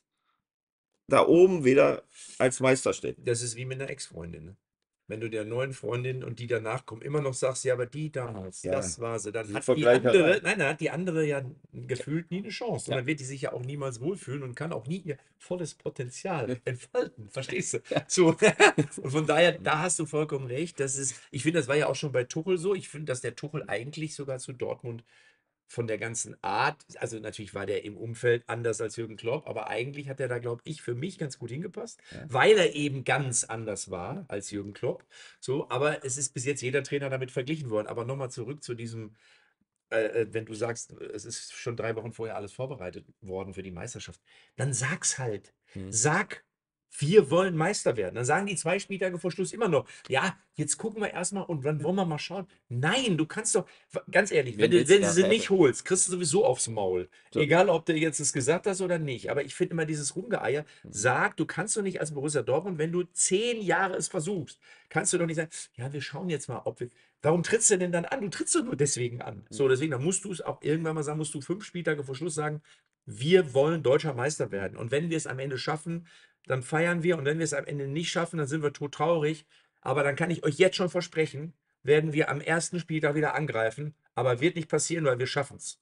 da oben wieder als Meister stehen. Das ist wie mit einer Ex-Freundin. Ne? Wenn du der neuen Freundin und die danach kommen immer noch sagst, ja, aber die damals, Ja. das war sie, dann Diese hat die Vergleicherei. andere, nein, dann hat die andere ja gefühlt nie eine Chance. Und Ja. dann wird die sich ja auch niemals wohlfühlen und kann auch nie ihr volles Potenzial entfalten. Verstehst du? So. Und von daher, da hast du vollkommen recht. Das ist, ich finde, das war ja auch schon bei Tuchel so. Ich finde, dass der Tuchel eigentlich sogar zu Dortmund von der ganzen Art, also natürlich war der im Umfeld anders als Jürgen Klopp, aber eigentlich hat er da, glaube ich, für mich ganz gut hingepasst, Ja. weil er eben ganz anders war als Jürgen Klopp. So, aber es ist bis jetzt jeder Trainer damit verglichen worden. Aber nochmal zurück zu diesem, äh, äh, wenn du sagst, es ist schon drei Wochen vorher alles vorbereitet worden für die Meisterschaft, dann sag's halt. Mhm. Sag, wir wollen Meister werden. Dann sagen die zwei Spieltage vor Schluss immer noch, ja, jetzt gucken wir erstmal und dann wollen wir mal schauen. Nein, du kannst doch, ganz ehrlich, wenn, Wenn du, willst, wenn du ja, sie ja, nicht holst, kriegst du sowieso aufs Maul. So. Egal, ob du jetzt es gesagt hast oder nicht. Aber ich finde immer dieses Rumgeeier, Mhm. sag, du kannst doch nicht als Borussia Dortmund, wenn du zehn Jahre es versuchst, kannst du doch nicht sagen, ja, wir schauen jetzt mal, ob wir. Warum trittst du denn dann an? Du trittst doch nur deswegen an. So, deswegen, dann musst du es auch irgendwann mal sagen, musst du fünf Spieltage vor Schluss sagen, wir wollen deutscher Meister werden. Und wenn wir es am Ende schaffen, dann feiern wir. Und wenn wir es am Ende nicht schaffen, dann sind wir todtraurig. Aber dann kann ich euch jetzt schon versprechen, werden wir am ersten Spieltag wieder angreifen. Aber wird nicht passieren, weil wir schaffen es.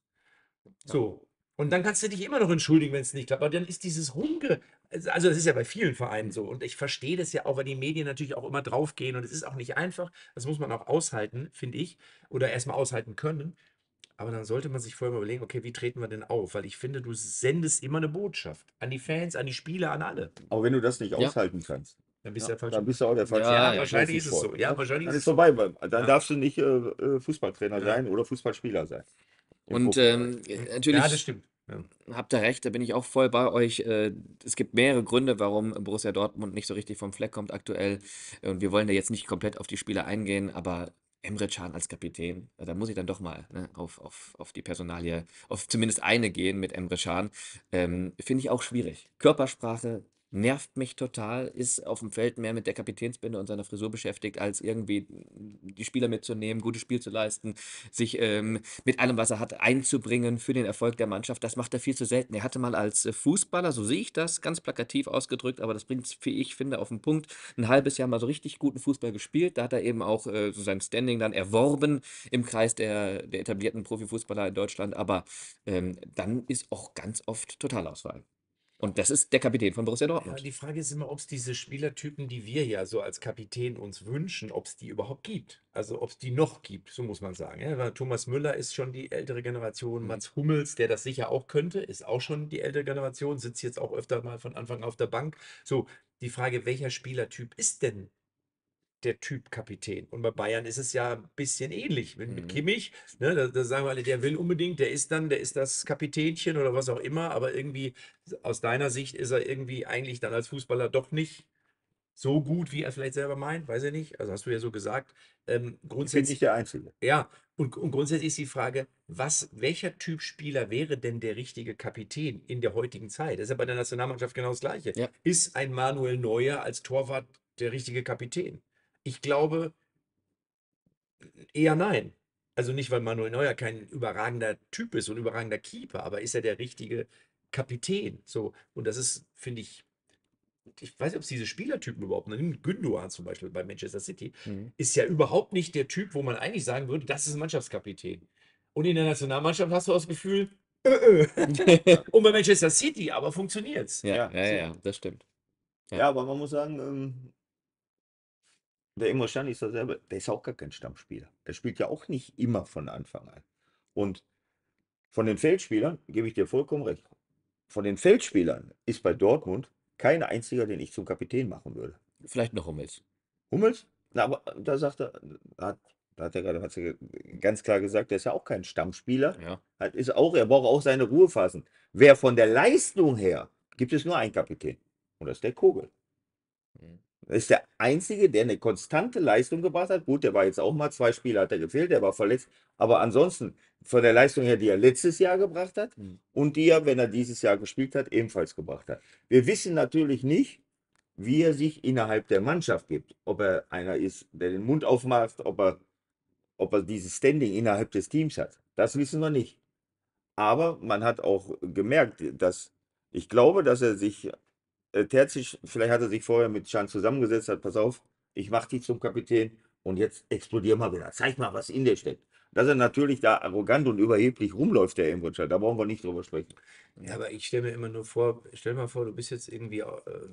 So. Und dann kannst du dich immer noch entschuldigen, wenn es nicht klappt. Aber dann ist dieses Rumge... Also das ist ja bei vielen Vereinen so. Und ich verstehe das ja auch, weil die Medien natürlich auch immer draufgehen. Und es ist auch nicht einfach. Das muss man auch aushalten, finde ich. Oder erstmal aushalten können. Aber dann sollte man sich vorher mal überlegen, okay, wie treten wir denn auf? Weil ich finde, du sendest immer eine Botschaft. An die Fans, an die Spieler, an alle. Aber wenn du das nicht Ja. aushalten kannst, Dann bist ja, du der falsche. dann bist du auch der falsche. Ja, Ja, ja. wahrscheinlich ist es so. Sport. Ja, wahrscheinlich Dann ist ist es so. vorbei, weil dann Ja. darfst du nicht äh, äh, Fußballtrainer Ja. sein oder Fußballspieler sein. Im Und Profibereich. ähm, Ja, natürlich das stimmt. Ja. habt ihr recht, da bin ich auch voll bei euch. Äh, Es gibt mehrere Gründe, warum Borussia Dortmund nicht so richtig vom Fleck kommt aktuell. Und wir wollen da jetzt nicht komplett auf die Spieler eingehen, aber Emre Can als Kapitän, äh, da muss ich dann doch mal ne, auf, auf, auf die Personalie, auf zumindest eine gehen mit Emre Can. Ähm, finde ich auch schwierig. Körpersprache nervt mich total, ist auf dem Feld mehr mit der Kapitänsbinde und seiner Frisur beschäftigt, als irgendwie die Spieler mitzunehmen, gutes Spiel zu leisten, sich ähm, mit allem, was er hat, einzubringen für den Erfolg der Mannschaft. Das macht er viel zu selten. Er hatte mal als äh, Fußballer, so sehe ich das, ganz plakativ ausgedrückt, aber das bringt es, wie ich finde, auf den Punkt, ein halbes Jahr mal so richtig guten Fußball gespielt. Da hat er eben auch äh, so sein Standing dann erworben im Kreis der, der etablierten Profifußballer in Deutschland. Aber ähm, dann ist auch ganz oft Totalausfall. Und das ist der Kapitän von Borussia Ja, Dortmund. die Frage ist immer, ob es diese Spielertypen, die wir ja so als Kapitän uns wünschen, ob es die überhaupt gibt. Also ob es die noch gibt, so muss man sagen. Ja, weil Thomas Müller ist schon die ältere Generation, Mhm. Mats Hummels, der das sicher auch könnte, ist auch schon die ältere Generation, sitzt jetzt auch öfter mal von Anfang auf der Bank. So, die Frage, welcher Spielertyp ist denn der Typ Kapitän? Und bei Bayern ist es ja ein bisschen ähnlich. Mit, mit Mhm. Kimmich, ne, da, da sagen wir alle, der will unbedingt, der ist dann, der ist das Kapitänchen oder was auch immer, aber irgendwie aus deiner Sicht ist er irgendwie eigentlich dann als Fußballer doch nicht so gut, wie er vielleicht selber meint, weiß ich nicht. Also hast du ja so gesagt. Ähm, Ich bin grundsätzlich, nicht der Einzige. ja, und, und grundsätzlich ist die Frage, was, welcher Typ Spieler wäre denn der richtige Kapitän in der heutigen Zeit? Das ist ja bei der Nationalmannschaft genau das Gleiche. Ja. Ist ein Manuel Neuer als Torwart der richtige Kapitän? Ich glaube eher nein. Also nicht, weil Manuel Neuer kein überragender Typ ist und überragender Keeper, aber ist er der richtige Kapitän? So, und das ist, finde ich, ich weiß nicht, ob es diese Spielertypen überhaupt, nimm Gündogan zum Beispiel bei Manchester City, Mhm. ist ja überhaupt nicht der Typ, wo man eigentlich sagen würde, das ist ein Mannschaftskapitän. Und in der Nationalmannschaft hast du das Gefühl, äh, äh. Und bei Manchester City aber funktioniert es. Ja, Ja, ja, so. ja, das stimmt. Ja. Ja, aber man muss sagen, ähm, der Emre Can ist ja selber, der ist auch gar kein Stammspieler. Der spielt ja auch nicht immer von Anfang an. Und von den Feldspielern gebe ich dir vollkommen recht. Von den Feldspielern ist bei Dortmund kein einziger, den ich zum Kapitän machen würde. Vielleicht noch Hummels. Hummels? Na, aber da sagt er, da hat, da hat er gerade hat's ja ganz klar gesagt, der ist ja auch kein Stammspieler. Ja. Hat, ist auch, er braucht auch seine Ruhephasen. Wer von der Leistung her, gibt es nur einen Kapitän. Und das ist der Kogel. Mhm. Das ist der Einzige, der eine konstante Leistung gebracht hat. Gut, der war jetzt auch mal, zwei Spiele hat er gefehlt, der war verletzt. Aber ansonsten, von der Leistung her, die er letztes Jahr gebracht hat Mhm. und die er, wenn er dieses Jahr gespielt hat, ebenfalls gebracht hat. Wir wissen natürlich nicht, wie er sich innerhalb der Mannschaft gibt. Ob er einer ist, der den Mund aufmacht, ob er, ob er dieses Standing innerhalb des Teams hat. Das wissen wir nicht. Aber man hat auch gemerkt, dass ich glaube, dass er sich äh, Terzic, vielleicht hat er sich vorher mit Can zusammengesetzt, hat, pass auf, ich mache dich zum Kapitän und jetzt explodier mal wieder. Zeig mal, was in dir steckt. Dass er natürlich da arrogant und überheblich rumläuft, der Emre Can, da brauchen wir nicht drüber sprechen. Ja, aber ich stelle mir immer nur vor, stell dir mal vor, du bist jetzt irgendwie äh,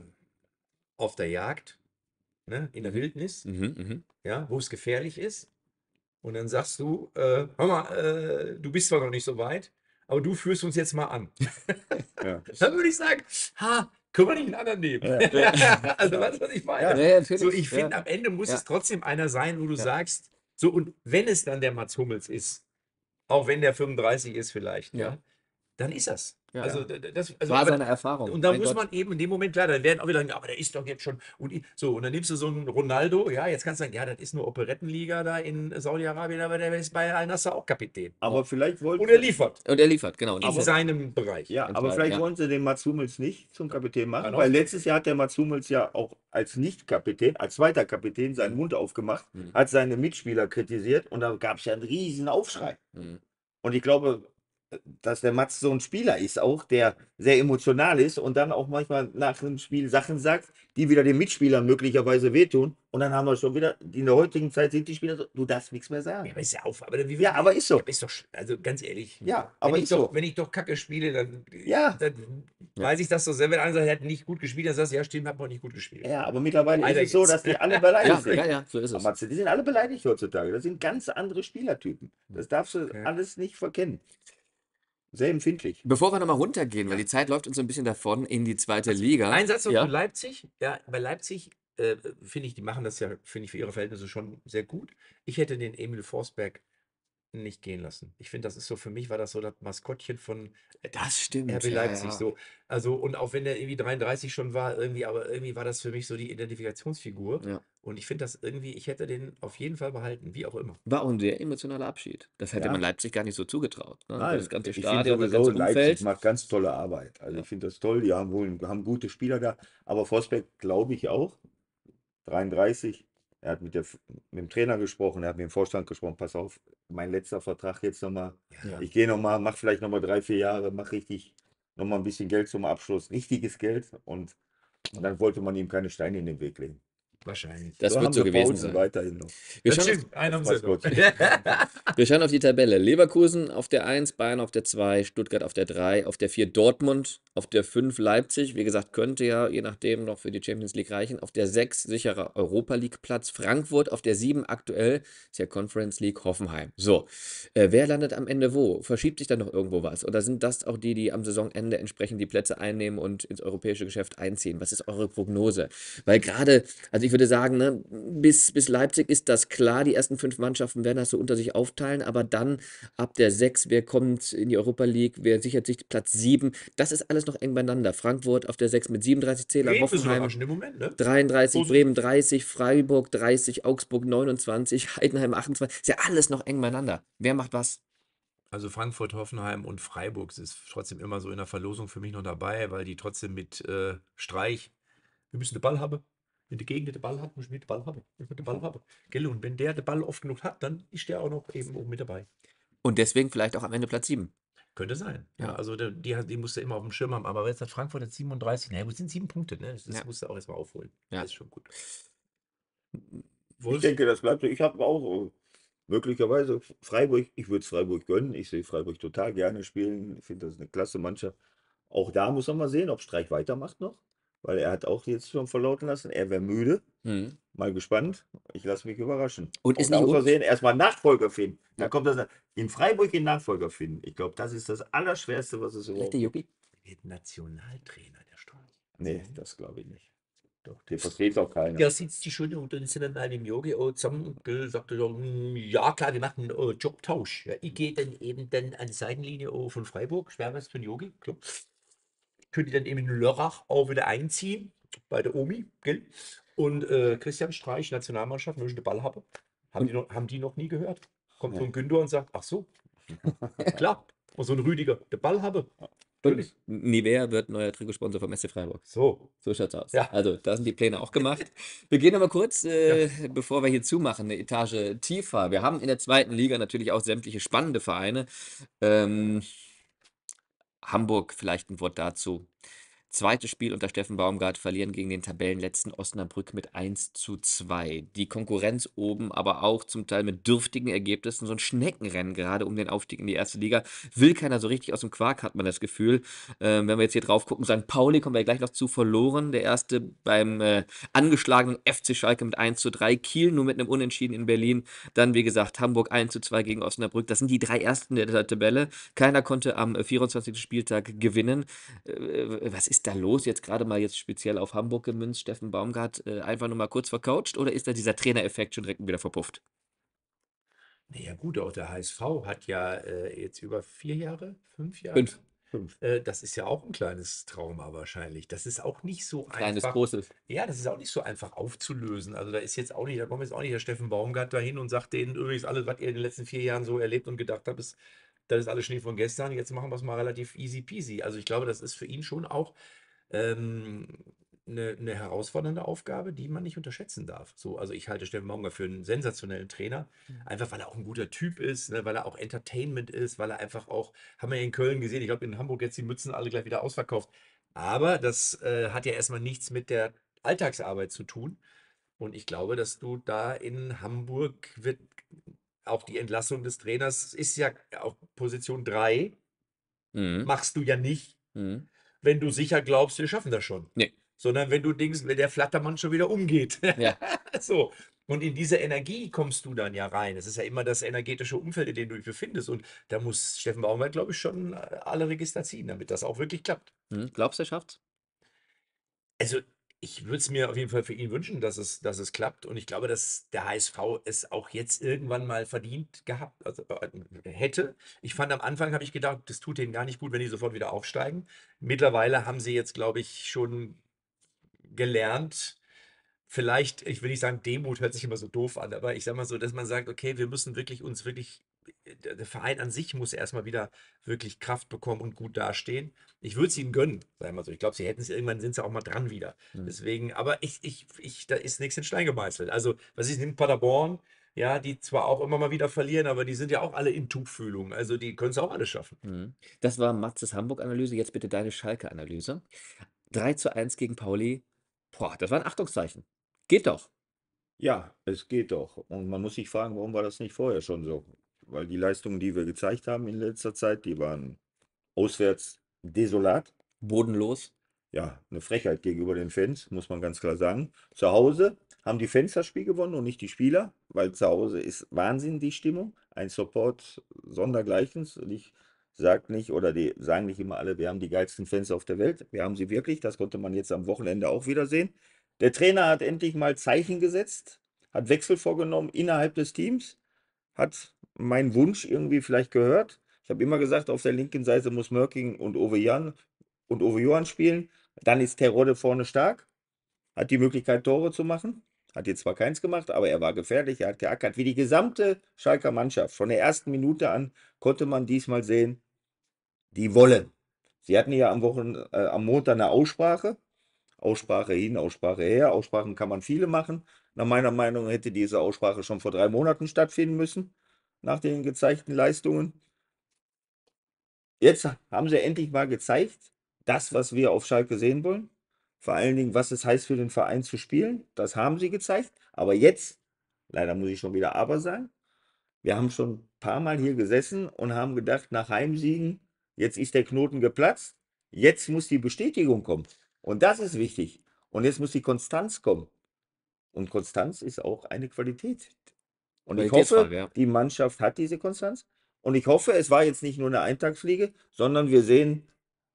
auf der Jagd, ne, in der Mhm. Wildnis, Mhm, mhm. ja, wo es gefährlich ist. Und dann sagst du, äh, hör mal, äh, du bist zwar noch nicht so weit, aber du führst uns jetzt mal an. Ja. Dann würde ich sagen, ha, können wir nicht einen anderen nehmen? Ja. Also, weißt du, was ich meine? Ja. Ja, ja, natürlich. So, ich finde, Ja. am Ende muss Ja. es trotzdem einer sein, wo du Ja. sagst, so, und wenn es dann der Mats Hummels ist, auch wenn der fünfunddreißig ist vielleicht, ja, Ja. dann ist das. Ja. Also, d- d- das, also War aber, seine Erfahrung. und da Mein muss Gott. man eben in dem Moment, klar, dann werden auch wieder sagen, aber der ist doch jetzt schon. Und ich, so, und dann nimmst du so einen Ronaldo, ja, jetzt kannst du sagen, ja, das ist nur Operettenliga da in Saudi-Arabien, aber der ist bei Al-Nassr auch Kapitän. Aber vielleicht wollten Und er liefert Und er liefert, genau. Und in diese- seinem Bereich. Ja, Und aber zwar, vielleicht ja. wollen sie den Mats Hummels nicht zum Kapitän machen, Kann auch weil sein. letztes Jahr hat der Mats Hummels ja auch als Nicht-Kapitän, als zweiter Kapitän seinen Mund aufgemacht, Mhm. hat seine Mitspieler kritisiert und da gab es ja einen riesen Aufschrei. Mhm. Und ich glaube, dass der Mats so ein Spieler ist auch, der sehr emotional ist und dann auch manchmal nach dem Spiel Sachen sagt, die wieder den Mitspielern möglicherweise wehtun. Und dann haben wir schon wieder, in der heutigen Zeit sind die Spieler so, du darfst nichts mehr Ja, sagen. aber ist ja auf, aber wie, Ja, aber ist ja, so. aber ist doch, sch- also ganz ehrlich, Ja, wenn aber ich ist doch, so. wenn ich doch Kacke spiele, dann, Ja, dann Ja. weiß ich das so sehr, wenn einer sagt, er hat nicht gut gespielt, dann sagst du, ja, stimmt, hat man nicht gut gespielt. ja, aber mittlerweile ist Weiter es so, geht's. dass die alle Ja, beleidigt ja, sind. ja, so ist es. Aber die sind alle beleidigt heutzutage. Das sind ganz andere Spielertypen. Das darfst du Okay. alles nicht verkennen. Sehr empfindlich. Bevor wir nochmal runtergehen, weil Ja. die Zeit läuft uns so ein bisschen davon in die zweite Also, Liga. ein Satz noch zu Ja, Leipzig. Ja, bei Leipzig äh, finde ich, die machen das ja, finde ich, für ihre Verhältnisse schon sehr gut. Ich hätte den Emil Forsberg nicht gehen lassen. Ich finde, das ist so, für mich war das so das Maskottchen von das stimmt. R B Ja, Leipzig. ja. So. Also, und auch wenn der irgendwie dreiunddreißig schon war, irgendwie, aber irgendwie war das für mich so die Identifikationsfigur. Ja. Und ich finde das irgendwie, ich hätte den auf jeden Fall behalten, wie auch immer. War auch ein sehr emotionaler Abschied. Das hätte man Ja. Leipzig gar nicht so zugetraut. Ne? Nein, Das ganze ich finde Stadion, das sowieso, ganze Leipzig Umfeld. macht ganz tolle Arbeit. Also Ja. ich finde das toll. Die haben wohl haben gute Spieler da. Aber Forsberg glaube ich auch. dreiunddreißig. Er hat mit, der, mit dem Trainer gesprochen, er hat mit dem Vorstand gesprochen. Pass auf, mein letzter Vertrag jetzt nochmal. Ja. Ich gehe nochmal, mach vielleicht nochmal drei, vier Jahre, mach richtig nochmal ein bisschen Geld zum Abschluss. Richtiges Geld. Und, und dann wollte man ihm keine Steine in den Weg legen. Wahrscheinlich. Das So wird haben so sie gewesen Paulsen sein. weiterhin noch. Wir Das schauen, auf, stimmt, einen haben Das sie noch. wir schauen auf die Tabelle. Leverkusen auf der eins, Bayern auf der zwei, Stuttgart auf der drei, auf der vier Dortmund, auf der fünf Leipzig. Wie gesagt, könnte ja je nachdem noch für die Champions League reichen. Auf der sechs sicherer Europa League Platz Frankfurt, auf der sieben aktuell ist ja Conference League Hoffenheim. So, äh, wer landet am Ende wo? Verschiebt sich da noch irgendwo was? Oder sind das auch die, die am Saisonende entsprechend die Plätze einnehmen und ins europäische Geschäft einziehen? Was ist eure Prognose? Weil gerade, also ich würde sagen, ne, bis, bis Leipzig ist das klar, die ersten fünf Mannschaften werden das so unter sich aufteilen, aber dann ab der sechs, wer kommt in die Europa League, wer sichert sich Platz sieben, das ist alles noch eng beieinander. Frankfurt auf der sechs mit siebenunddreißig Zähler, Bremen ist Hoffenheim überraschend im Moment, ne? dreiunddreißig, Positiv. Bremen dreißig, Freiburg dreißig, Augsburg neunundzwanzig, Heidenheim achtundzwanzig, ist ja alles noch eng beieinander. Wer macht was? Also Frankfurt, Hoffenheim und Freiburg ist trotzdem immer so in der Verlosung für mich noch dabei, weil die trotzdem mit äh, Streich, wir müssen den Ball haben. Wenn die Gegend den Ball hat, müssen wir den Ball haben. Müssen wir den Ball haben. Gell? Und wenn der den Ball oft genug hat, dann ist der auch noch eben oben mit dabei. Und deswegen vielleicht auch am Ende Platz sieben. Könnte sein. Ja, Ja. also der, die, die musst du immer auf dem Schirm haben. Aber jetzt hat Frankfurt jetzt siebenunddreißig. Naja, gut, sind sieben Punkte, ne? Das Ja. musst du auch erstmal aufholen. Ja. Das ist schon gut. Ich Wolf, denke, das bleibt so. Ich habe auch äh, möglicherweise Freiburg, ich würde es Freiburg gönnen. Ich sehe Freiburg total gerne spielen. Ich finde, das ist eine klasse Mannschaft. Auch da muss man mal sehen, ob Streich weitermacht noch. Weil er hat auch jetzt schon verlauten lassen, er wäre müde. Mhm. Mal gespannt. Ich lasse mich überraschen. Und Auch ist da nicht muss man un- sehen, erstmal Nachfolger finden. Da Ja. kommt das in Freiburg den Nachfolger finden. Ich glaube, das ist das Allerschwerste, was es Vielleicht überhaupt der gibt. Juppie? wird Nationaltrainer, der Streich. Nee, das glaube ich nicht. Doch, den versteht auch keiner. Der sitzt die schon und dann sind dann alle im Yogi zusammen und gell, sagt er, "Mm, ja klar, wir machen einen äh, Jobtausch. Ja, ich gehe dann eben dann an die Seitenlinie oh, von Freiburg, Schwerwest von Yogi, klar. Könnte dann eben in Lörrach auch wieder einziehen, bei der Omi, gell? Und äh, Christian Streich, Nationalmannschaft, möchte den Ball haben. Haben Und- die, noch, haben die noch nie gehört? Kommt so Nee. ein Günther und sagt, ach so, klar. Und so ein Rüdiger, den Ball habe. Natürlich. Und Nivea wird neuer Trikotsponsor vom S C Freiburg. So, So schaut's aus. Ja. Also, da sind die Pläne auch gemacht. Wir gehen aber kurz, äh, bevor wir hier zumachen, eine Etage tiefer. Wir haben in der zweiten Liga natürlich auch sämtliche spannende Vereine. Ähm, Hamburg, vielleicht ein Wort dazu. Zweites Spiel unter Steffen Baumgart, verlieren gegen den Tabellenletzten Osnabrück mit eins zu zwei. Die Konkurrenz oben, aber auch zum Teil mit dürftigen Ergebnissen. So ein Schneckenrennen gerade um den Aufstieg in die erste Liga. Will keiner so richtig aus dem Quark, hat man das Gefühl. Ähm, wenn wir jetzt hier drauf gucken, Sankt Pauli kommen wir gleich noch zu, verloren. Der erste beim äh, angeschlagenen F C Schalke mit eins zu drei. Kiel nur mit einem Unentschieden in Berlin. Dann, wie gesagt, Hamburg eins zu zwei gegen Osnabrück. Das sind die drei ersten der, der Tabelle. Keiner konnte am äh, vierundzwanzigsten Spieltag gewinnen. Äh, was ist da los? Jetzt gerade mal jetzt speziell auf Hamburg gemünzt, Steffen Baumgart, äh, einfach nur mal kurz vercoacht oder ist da dieser Trainereffekt schon direkt wieder verpufft? naja gut, auch der H S V hat ja äh, jetzt über vier Jahre, fünf Jahre. Fünf. Fünf. Äh, das ist ja auch ein kleines Trauma wahrscheinlich. Das ist auch nicht so Kleines, einfach. großes. Ja, das ist auch nicht so einfach aufzulösen. Also da ist jetzt auch nicht, da kommt jetzt auch nicht der Steffen Baumgart dahin und sagt denen übrigens alles, was ihr in den letzten vier Jahren so erlebt und gedacht habt, ist, das ist alles Schnee von gestern. Jetzt machen wir es mal relativ easy peasy. Also ich glaube, das ist für ihn schon auch ähm, 'ne 'ne herausfordernde Aufgabe, die man nicht unterschätzen darf. So, also ich halte Steffen Baumgart für einen sensationellen Trainer, Mhm. einfach weil er auch ein guter Typ ist, ne, weil er auch Entertainment ist, weil er einfach auch haben wir ja in Köln gesehen, ich glaube, in Hamburg jetzt die Mützen alle gleich wieder ausverkauft. Aber das, äh, hat ja erstmal nichts mit der Alltagsarbeit zu tun. Und ich glaube, dass du da in Hamburg wird auch die Entlassung des Trainers ist ja auf Position drei Mhm. machst du ja nicht, Mhm. wenn du sicher glaubst, wir schaffen das schon. Ne. Sondern wenn du denkst, wenn der Flattermann schon wieder umgeht. Ja. So. Und in diese Energie kommst du dann ja rein. Es ist ja immer das energetische Umfeld, in dem du dich befindest. Und da muss Steffen Baumgart, glaube ich, schon äh, alle Register ziehen, damit das auch wirklich klappt. Mhm. Glaubst du, er schafft's? Also, ich würde es mir auf jeden Fall für ihn wünschen, dass es, dass es klappt. Und ich glaube, dass der H S V es auch jetzt irgendwann mal verdient gehabt, also äh, hätte. Ich fand am Anfang, habe ich gedacht, das tut denen gar nicht gut, wenn die sofort wieder aufsteigen. Mittlerweile haben sie jetzt, glaube ich, schon gelernt, vielleicht, ich will nicht sagen, Demut hört sich immer so doof an, aber ich sage mal so, dass man sagt, okay, wir müssen wirklich uns wirklich, der der Verein an sich muss erstmal wieder wirklich Kraft bekommen und gut dastehen. Ich würde es ihnen gönnen, sagen wir mal so. Ich glaube, sie hätten es irgendwann, sind sie auch mal dran wieder. Mhm. Deswegen, aber ich, ich, ich, da ist nichts in Stein gemeißelt. Also, was ich nehme, Paderborn, ja, die zwar auch immer mal wieder verlieren, aber die sind ja auch alle in Tuchfühlung. Also, die können es auch alle schaffen. Mhm. Das war Matzes Hamburg-Analyse, jetzt bitte deine Schalke-Analyse. drei zu eins gegen Pauli. Boah, das war 'n Achtungszeichen. Geht doch. Ja, es geht doch. Und man muss sich fragen, warum war das nicht vorher schon so? Weil die Leistungen, die wir gezeigt haben in letzter Zeit, die waren auswärts desolat. Bodenlos. Ja, eine Frechheit gegenüber den Fans, muss man ganz klar sagen. Zu Hause haben die Fans das Spiel gewonnen und nicht die Spieler, weil zu Hause ist Wahnsinn die Stimmung, ein Support sondergleichens. Und ich sage nicht, oder die sagen nicht immer alle, wir haben die geilsten Fans auf der Welt. Wir haben sie wirklich, das konnte man jetzt am Wochenende auch wieder sehen. Der Trainer hat endlich mal Zeichen gesetzt, hat Wechsel vorgenommen innerhalb des Teams, hat meinen Wunsch irgendwie vielleicht gehört. Ich habe immer gesagt, auf der linken Seite muss Mörking und Ove Jan und Ove Johann spielen. Dann ist Terodde vorne stark, hat die Möglichkeit, Tore zu machen. Hat jetzt zwar keins gemacht, aber er war gefährlich, er hat geackert. Wie die gesamte Schalker Mannschaft. Von der ersten Minute an konnte man diesmal sehen, die wollen. Sie hatten ja am, Wochen, äh, am Montag eine Aussprache. Aussprache hin, Aussprache her. Aussprachen kann man viele machen. Nach meiner Meinung hätte diese Aussprache schon vor drei Monaten stattfinden müssen, nach den gezeigten Leistungen. Jetzt haben sie endlich mal gezeigt, das, was wir auf Schalke sehen wollen. Vor allen Dingen, was es heißt für den Verein zu spielen. Das haben sie gezeigt. Aber jetzt, leider muss ich schon wieder aber sagen, wir haben schon ein paar Mal hier gesessen und haben gedacht, nach Heimsiegen, jetzt ist der Knoten geplatzt. Jetzt muss die Bestätigung kommen. Und das ist wichtig. Und jetzt muss die Konstanz kommen. Und Konstanz ist auch eine Qualität. Und ich hoffe, Qualitätsfrage, ja. die Mannschaft hat diese Konstanz. Und ich hoffe, es war jetzt nicht nur eine Eintagsfliege, sondern wir sehen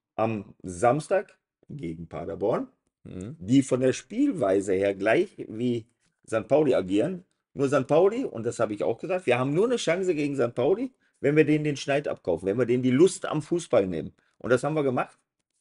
am Samstag gegen Paderborn, Mhm. die von der Spielweise her gleich wie Sankt Pauli agieren. Nur Sankt Pauli, und das habe ich auch gesagt, wir haben nur eine Chance gegen Sankt Pauli, wenn wir denen den Schneid abkaufen, wenn wir denen die Lust am Fußball nehmen. Und das haben wir gemacht.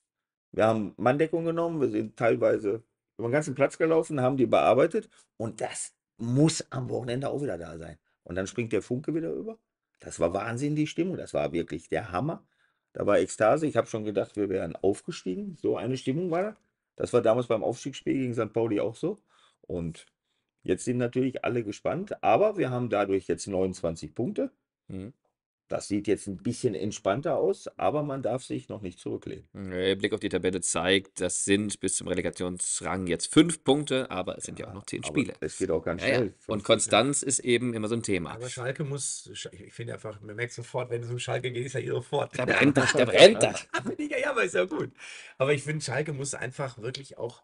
Wir haben Manndeckung genommen, wir sind teilweise über den ganzen Platz gelaufen, haben die bearbeitet und das muss am Wochenende auch wieder da sein. Und dann springt der Funke wieder über. Das war Wahnsinn, die Stimmung. Das war wirklich der Hammer. Da war Ekstase. Ich habe schon gedacht, wir wären aufgestiegen. So eine Stimmung war da. Das war damals beim Aufstiegsspiel gegen Sankt Pauli auch so. Und jetzt sind natürlich alle gespannt. Aber wir haben dadurch jetzt neunundzwanzig Punkte. Mhm. Das sieht jetzt ein bisschen entspannter aus, aber man darf sich noch nicht zurücklehnen. Der Blick auf die Tabelle zeigt, das sind bis zum Relegationsrang jetzt fünf Punkte, aber es sind ja auch noch Ja, zehn aber Spiele. es geht auch ganz Ja, ja. schnell. Und Fünf- Konstanz ist eben immer so ein Thema. Aber Schalke muss, Sch- ich finde einfach, man merkt sofort, wenn es um Schalke geht, ist ja eh sofort. Da brennt das, da brennt das. Finde ich ja, ja, aber ist ja gut. Aber ich finde, Schalke muss einfach wirklich auch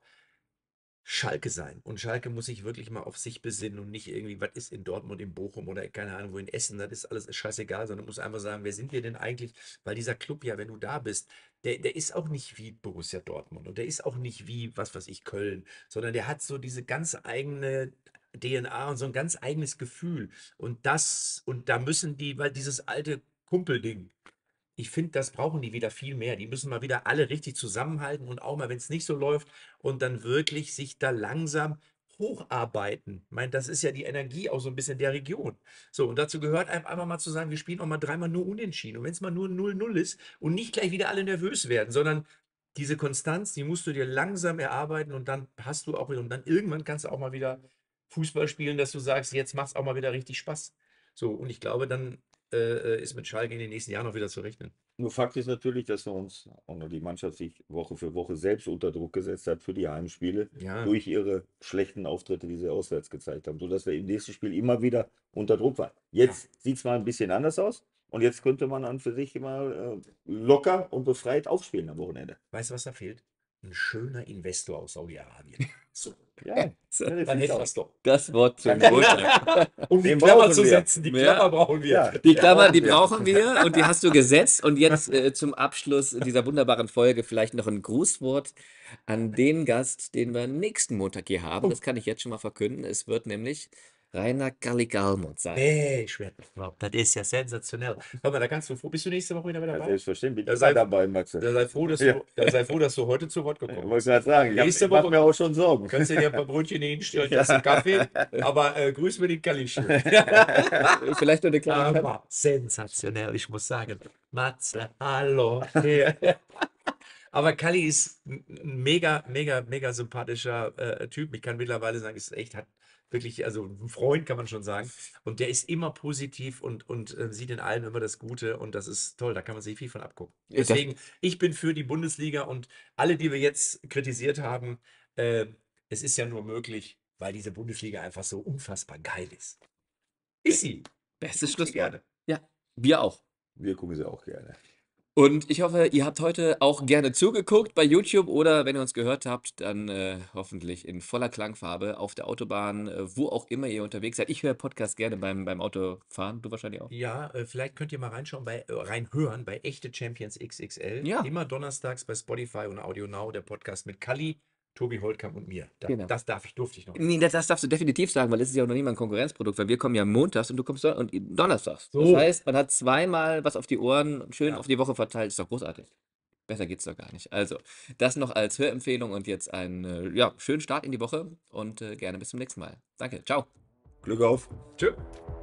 Schalke sein. Und Schalke muss sich wirklich mal auf sich besinnen und nicht irgendwie, was ist in Dortmund, in Bochum oder keine Ahnung, wo in Essen, das ist alles scheißegal, sondern muss einfach sagen, wer sind wir denn eigentlich? Weil dieser Club ja, wenn du da bist, der, der ist auch nicht wie Borussia Dortmund und der ist auch nicht wie, was weiß ich, Köln, sondern der hat so diese ganz eigene D N A und so ein ganz eigenes Gefühl. Und das, und da müssen die, weil dieses alte Kumpelding, ich finde, das brauchen die wieder viel mehr. Die müssen mal wieder alle richtig zusammenhalten und auch mal, wenn es nicht so läuft, und dann wirklich sich da langsam hocharbeiten. Ich meine, das ist ja die Energie auch so ein bisschen der Region. So, und dazu gehört einem einfach mal zu sagen, wir spielen auch mal dreimal nur unentschieden. Und wenn es mal nur null null ist und nicht gleich wieder alle nervös werden, sondern diese Konstanz, die musst du dir langsam erarbeiten und dann hast du auch wieder, und dann irgendwann kannst du auch mal wieder Fußball spielen, dass du sagst, jetzt macht es auch mal wieder richtig Spaß. So, und ich glaube, dann äh, äh, ist mit Schalke in den nächsten Jahren noch wieder zu rechnen. Nur Fakt ist natürlich, dass wir uns und die Mannschaft sich Woche für Woche selbst unter Druck gesetzt hat für die Heimspiele Ja, durch ihre schlechten Auftritte, die sie auswärts gezeigt haben, sodass wir im nächsten Spiel immer wieder unter Druck waren. ja. Jetzt sieht es mal ein bisschen anders aus und jetzt könnte man an für sich mal äh, locker und befreit aufspielen am Wochenende. Weißt du, was da fehlt? Ein schöner Investor aus Saudi-Arabien. So, Ja, So, ja, das dann sieht's hätten wir aus. es doch. das Wort zum Montag. Um die Den Klammer brauchen zu wir. setzen, die Ja. Klammer brauchen wir. Ja. Die Klammer, die wir. brauchen wir und die hast du gesetzt. Und jetzt äh, zum Abschluss dieser wunderbaren Folge vielleicht noch ein Grußwort an den Gast, den wir nächsten Montag hier haben. Das kann ich jetzt schon mal verkünden. Es wird nämlich Rainer Galli-Galmont sein. Nee, ich werde Das ist ja sensationell. Hör mal, da kannst du froh. Bist du nächste Woche wieder Ja, dabei? selbstverständlich bin Ja, ich sei- immer dabei, Max. Da sei froh, dass Ja. du, da sei froh, dass du heute zu Wort Ich gekommen wollte bist. gerade sagen, ich, hab, Nächste ich mache Woche- mir auch schon Sorgen. Kannst du dir ein paar Brötchen hinstellen, das ist ein Kaffee, aber äh, grüß mir den Kalli schön. Vielleicht noch eine kleine Aber sensationell, ich muss sagen. Matze, hallo. Ja. Aber Kalli ist ein ein mega, mega, mega sympathischer äh, Typ. Ich kann mittlerweile sagen, ist echt, hat wirklich, also ein Freund kann man schon sagen. Und der ist immer positiv und, und äh, sieht in allem immer das Gute und das ist toll, da kann man sich viel von abgucken. Ja, das- Deswegen, ich bin für die Bundesliga und alle, die wir jetzt kritisiert haben, äh, es ist ja nur möglich, weil diese Bundesliga einfach so unfassbar geil ist. Ist sie. Bestes Guck sie Schlusswort. gerne. Ja, wir auch. Wir gucken sie auch gerne. Und ich hoffe, ihr habt heute auch gerne zugeguckt bei YouTube oder wenn ihr uns gehört habt, dann äh, hoffentlich in voller Klangfarbe auf der Autobahn, äh, wo auch immer ihr unterwegs seid. Ich höre Podcast gerne beim, beim Autofahren, du wahrscheinlich auch. Ja, äh, vielleicht könnt ihr mal reinschauen, bei, äh, reinhören bei Echte Champions X X L. Ja. Immer donnerstags bei Spotify und Audio Now, der Podcast mit Kalli, Tobi Holtkamp und mir. Da, Genau. Das darf ich, durfte ich noch. Nee, das, das darfst du definitiv sagen, weil es ist ja auch noch nicht mal ein Konkurrenzprodukt, weil wir kommen ja montags und du kommst don und donnerstags. Das So. heißt, man hat zweimal was auf die Ohren, schön Ja. auf die Woche verteilt, ist doch großartig. Besser geht's doch gar nicht. Also, das noch als Hörempfehlung und jetzt einen äh, ja, schönen Start in die Woche und äh, gerne bis zum nächsten Mal. Danke, ciao. Glück auf. Tschüss.